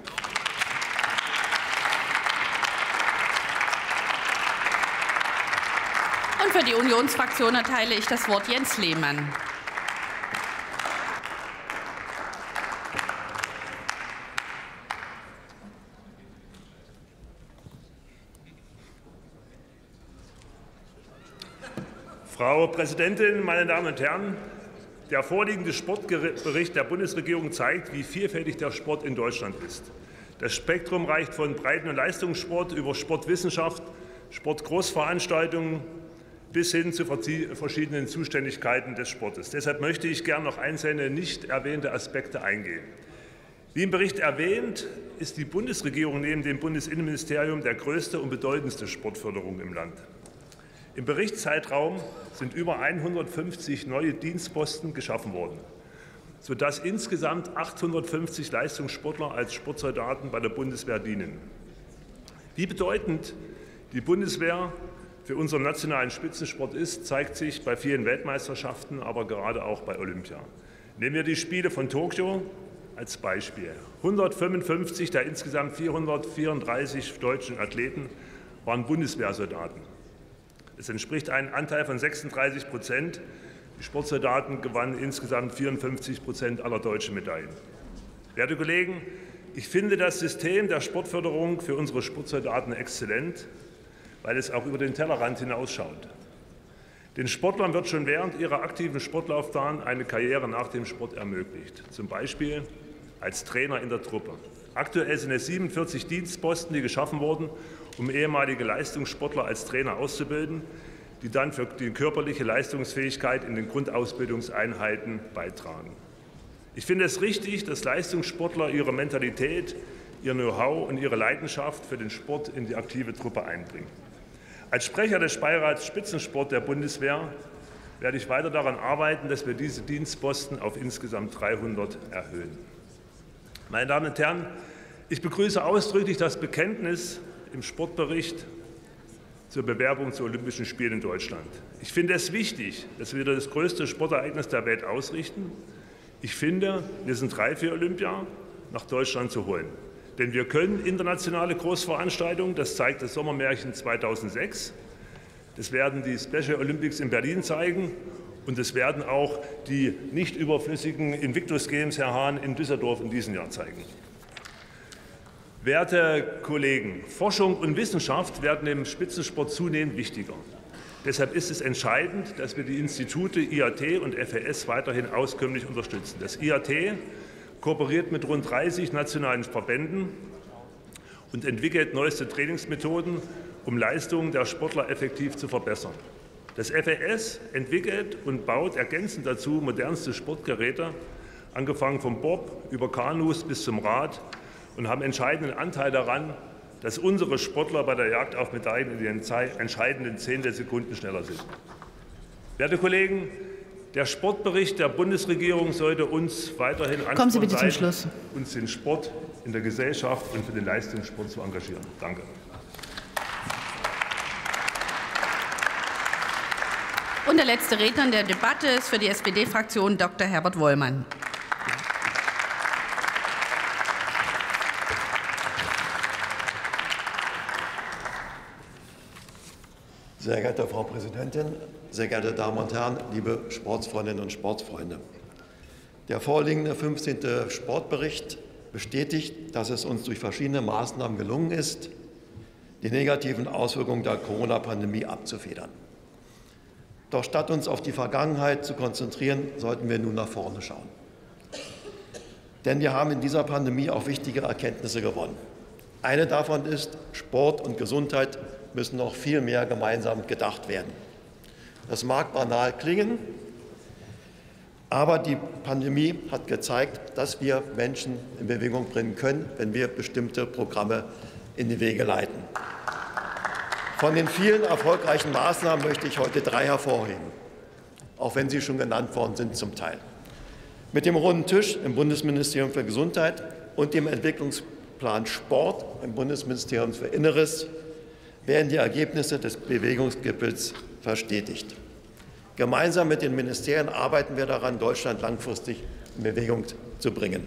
Speaker 1: Und für die Unionsfraktion erteile ich das Wort Jens Lehmann.
Speaker 14: Frau Präsidentin, meine Damen und Herren! Der vorliegende Sportbericht der Bundesregierung zeigt, wie vielfältig der Sport in Deutschland ist. Das Spektrum reicht von Breiten- und Leistungssport über Sportwissenschaft, Sportgroßveranstaltungen bis hin zu verschiedenen Zuständigkeiten des Sportes. Deshalb möchte ich gern noch einzelne nicht erwähnte Aspekte eingehen. Wie im Bericht erwähnt, ist die Bundesregierung neben dem Bundesinnenministerium der größte und bedeutendste Sportförderung im Land. Im Berichtszeitraum sind über 150 neue Dienstposten geschaffen worden, sodass insgesamt 850 Leistungssportler als Sportsoldaten bei der Bundeswehr dienen. Wie bedeutend die Bundeswehr für unseren nationalen Spitzensport ist, zeigt sich bei vielen Weltmeisterschaften, aber gerade auch bei Olympia. Nehmen wir die Spiele von Tokio als Beispiel. 155 der insgesamt 434 deutschen Athleten waren Bundeswehrsoldaten. Es entspricht einem Anteil von 36%. Die Sportsoldaten gewannen insgesamt 54% aller deutschen Medaillen. Werte Kollegen, ich finde das System der Sportförderung für unsere Sportsoldaten exzellent, weil es auch über den Tellerrand hinausschaut. Den Sportlern wird schon während ihrer aktiven Sportlaufbahn eine Karriere nach dem Sport ermöglicht, zum Beispiel als Trainer in der Truppe. Aktuell sind es 47 Dienstposten, die geschaffen wurden, um ehemalige Leistungssportler als Trainer auszubilden, die dann für die körperliche Leistungsfähigkeit in den Grundausbildungseinheiten beitragen. Ich finde es richtig, dass Leistungssportler ihre Mentalität, ihr Know-how und ihre Leidenschaft für den Sport in die aktive Truppe einbringen. Als Sprecher des Beirats Spitzensport der Bundeswehr werde ich weiter daran arbeiten, dass wir diese Dienstposten auf insgesamt 300 erhöhen. Meine Damen und Herren, ich begrüße ausdrücklich das Bekenntnis im Sportbericht zur Bewerbung zu Olympischen Spielen in Deutschland. Ich finde es wichtig, dass wir wieder das größte Sportereignis der Welt ausrichten. Ich finde, wir sind reif für Olympia, nach Deutschland zu holen. Denn wir können internationale Großveranstaltungen, das zeigt das Sommermärchen 2006, das werden die Special Olympics in Berlin zeigen und es werden auch die nicht überflüssigen Invictus Games, Herr Hahn, in Düsseldorf in diesem Jahr zeigen. Werte Kollegen, Forschung und Wissenschaft werden im Spitzensport zunehmend wichtiger. Deshalb ist es entscheidend, dass wir die Institute IAT und FES weiterhin auskömmlich unterstützen. Das IAT kooperiert mit rund 30 nationalen Verbänden und entwickelt neueste Trainingsmethoden, um Leistungen der Sportler effektiv zu verbessern. Das FES entwickelt und baut ergänzend dazu modernste Sportgeräte, angefangen vom Bob über Kanus bis zum Rad, und haben entscheidenden Anteil daran, dass unsere Sportler bei der Jagd auf Medaillen in den entscheidenden Zehntelsekunden schneller sind. Werte Kollegen, der Sportbericht der Bundesregierung sollte uns weiterhin Ansporn sein, uns den Sport in der Gesellschaft und für den Leistungssport zu engagieren. Danke.
Speaker 1: Und der letzte Redner in der Debatte ist für die SPD-Fraktion Dr. Herbert Wollmann.
Speaker 15: Sehr geehrte Frau Präsidentin, sehr geehrte Damen und Herren, liebe Sportsfreundinnen und Sportfreunde! Der vorliegende 15. Sportbericht bestätigt, dass es uns durch verschiedene Maßnahmen gelungen ist, die negativen Auswirkungen der Corona-Pandemie abzufedern. Doch statt uns auf die Vergangenheit zu konzentrieren, sollten wir nun nach vorne schauen. Denn wir haben in dieser Pandemie auch wichtige Erkenntnisse gewonnen. Eine davon ist, Sport und Gesundheit müssen noch viel mehr gemeinsam gedacht werden. Das mag banal klingen, aber die Pandemie hat gezeigt, dass wir Menschen in Bewegung bringen können, wenn wir bestimmte Programme in die Wege leiten. Von den vielen erfolgreichen Maßnahmen möchte ich heute 3 hervorheben, auch wenn sie schon genannt worden sind zum Teil. Mit dem Runden Tisch im Bundesministerium für Gesundheit und dem Entwicklungsplan Aktionsplan Sport im Bundesministerium für Inneres werden die Ergebnisse des Bewegungsgipfels verstetigt. Gemeinsam mit den Ministerien arbeiten wir daran, Deutschland langfristig in Bewegung zu bringen.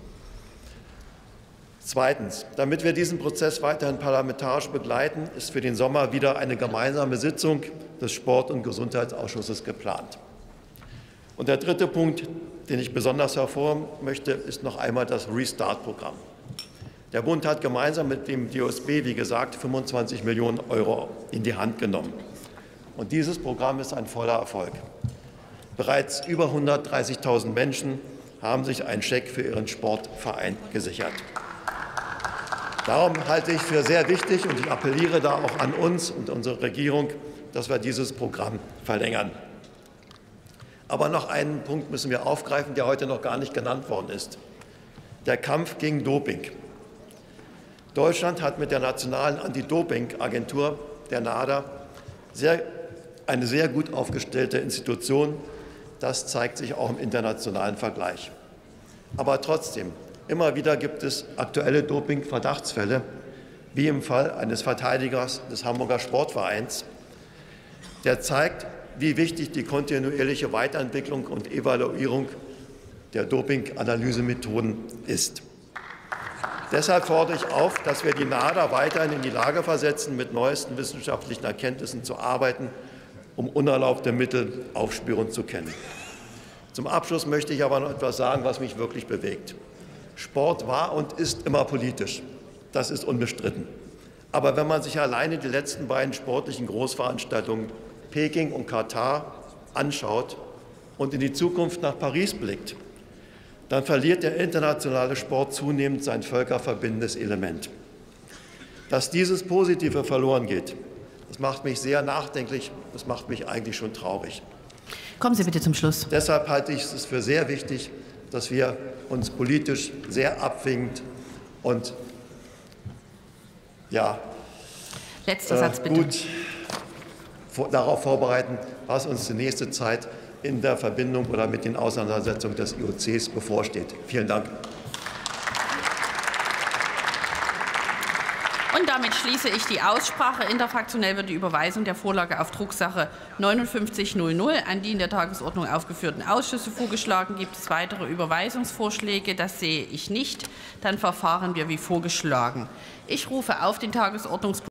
Speaker 15: Zweitens. Damit wir diesen Prozess weiterhin parlamentarisch begleiten, ist für den Sommer wieder eine gemeinsame Sitzung des Sport- und Gesundheitsausschusses geplant. Und der dritte Punkt, den ich besonders hervorheben möchte, ist noch einmal das Restart-Programm. Der Bund hat gemeinsam mit dem DOSB, wie gesagt, 25 Millionen € in die Hand genommen. Und dieses Programm ist ein voller Erfolg. Bereits über 130.000 Menschen haben sich einen Scheck für ihren Sportverein gesichert. Darum halte ich für sehr wichtig, und ich appelliere da auch an uns und unsere Regierung, dass wir dieses Programm verlängern. Aber noch einen Punkt müssen wir aufgreifen, der heute noch gar nicht genannt worden ist: der Kampf gegen Doping. Deutschland hat mit der Nationalen Anti-Doping-Agentur, der NADA, eine sehr gut aufgestellte Institution. Das zeigt sich auch im internationalen Vergleich. Aber trotzdem, immer wieder gibt es aktuelle Doping-Verdachtsfälle, wie im Fall eines Verteidigers des Hamburger Sportvereins. Der zeigt, wie wichtig die kontinuierliche Weiterentwicklung und Evaluierung der Doping-Analysemethoden ist. Deshalb fordere ich auf, dass wir die NADA weiterhin in die Lage versetzen, mit neuesten wissenschaftlichen Erkenntnissen zu arbeiten, um unerlaubte Mittel aufspüren zu können. Zum Abschluss möchte ich aber noch etwas sagen, was mich wirklich bewegt. Sport war und ist immer politisch. Das ist unbestritten. Aber wenn man sich alleine die letzten beiden sportlichen Großveranstaltungen Peking und Katar anschaut und in die Zukunft nach Paris blickt, dann verliert der internationale Sport zunehmend sein völkerverbindendes Element. Dass dieses Positive verloren geht, das macht mich sehr nachdenklich, das macht mich eigentlich schon traurig.
Speaker 1: Kommen Sie bitte zum Schluss.
Speaker 15: Deshalb halte ich es für sehr wichtig, dass wir uns politisch sehr abwägend und
Speaker 1: Letzter Satz, bitte.
Speaker 15: Gut darauf vorbereiten, was uns die nächste Zeit in der Verbindung oder mit den Auseinandersetzungen des IOCs bevorsteht. Vielen Dank.
Speaker 1: Und damit schließe ich die Aussprache. Interfraktionell wird die Überweisung der Vorlage auf Drucksache 5900 an die in der Tagesordnung aufgeführten Ausschüsse vorgeschlagen. Gibt es weitere Überweisungsvorschläge? Das sehe ich nicht. Dann verfahren wir wie vorgeschlagen. Ich rufe auf den Tagesordnungspunkt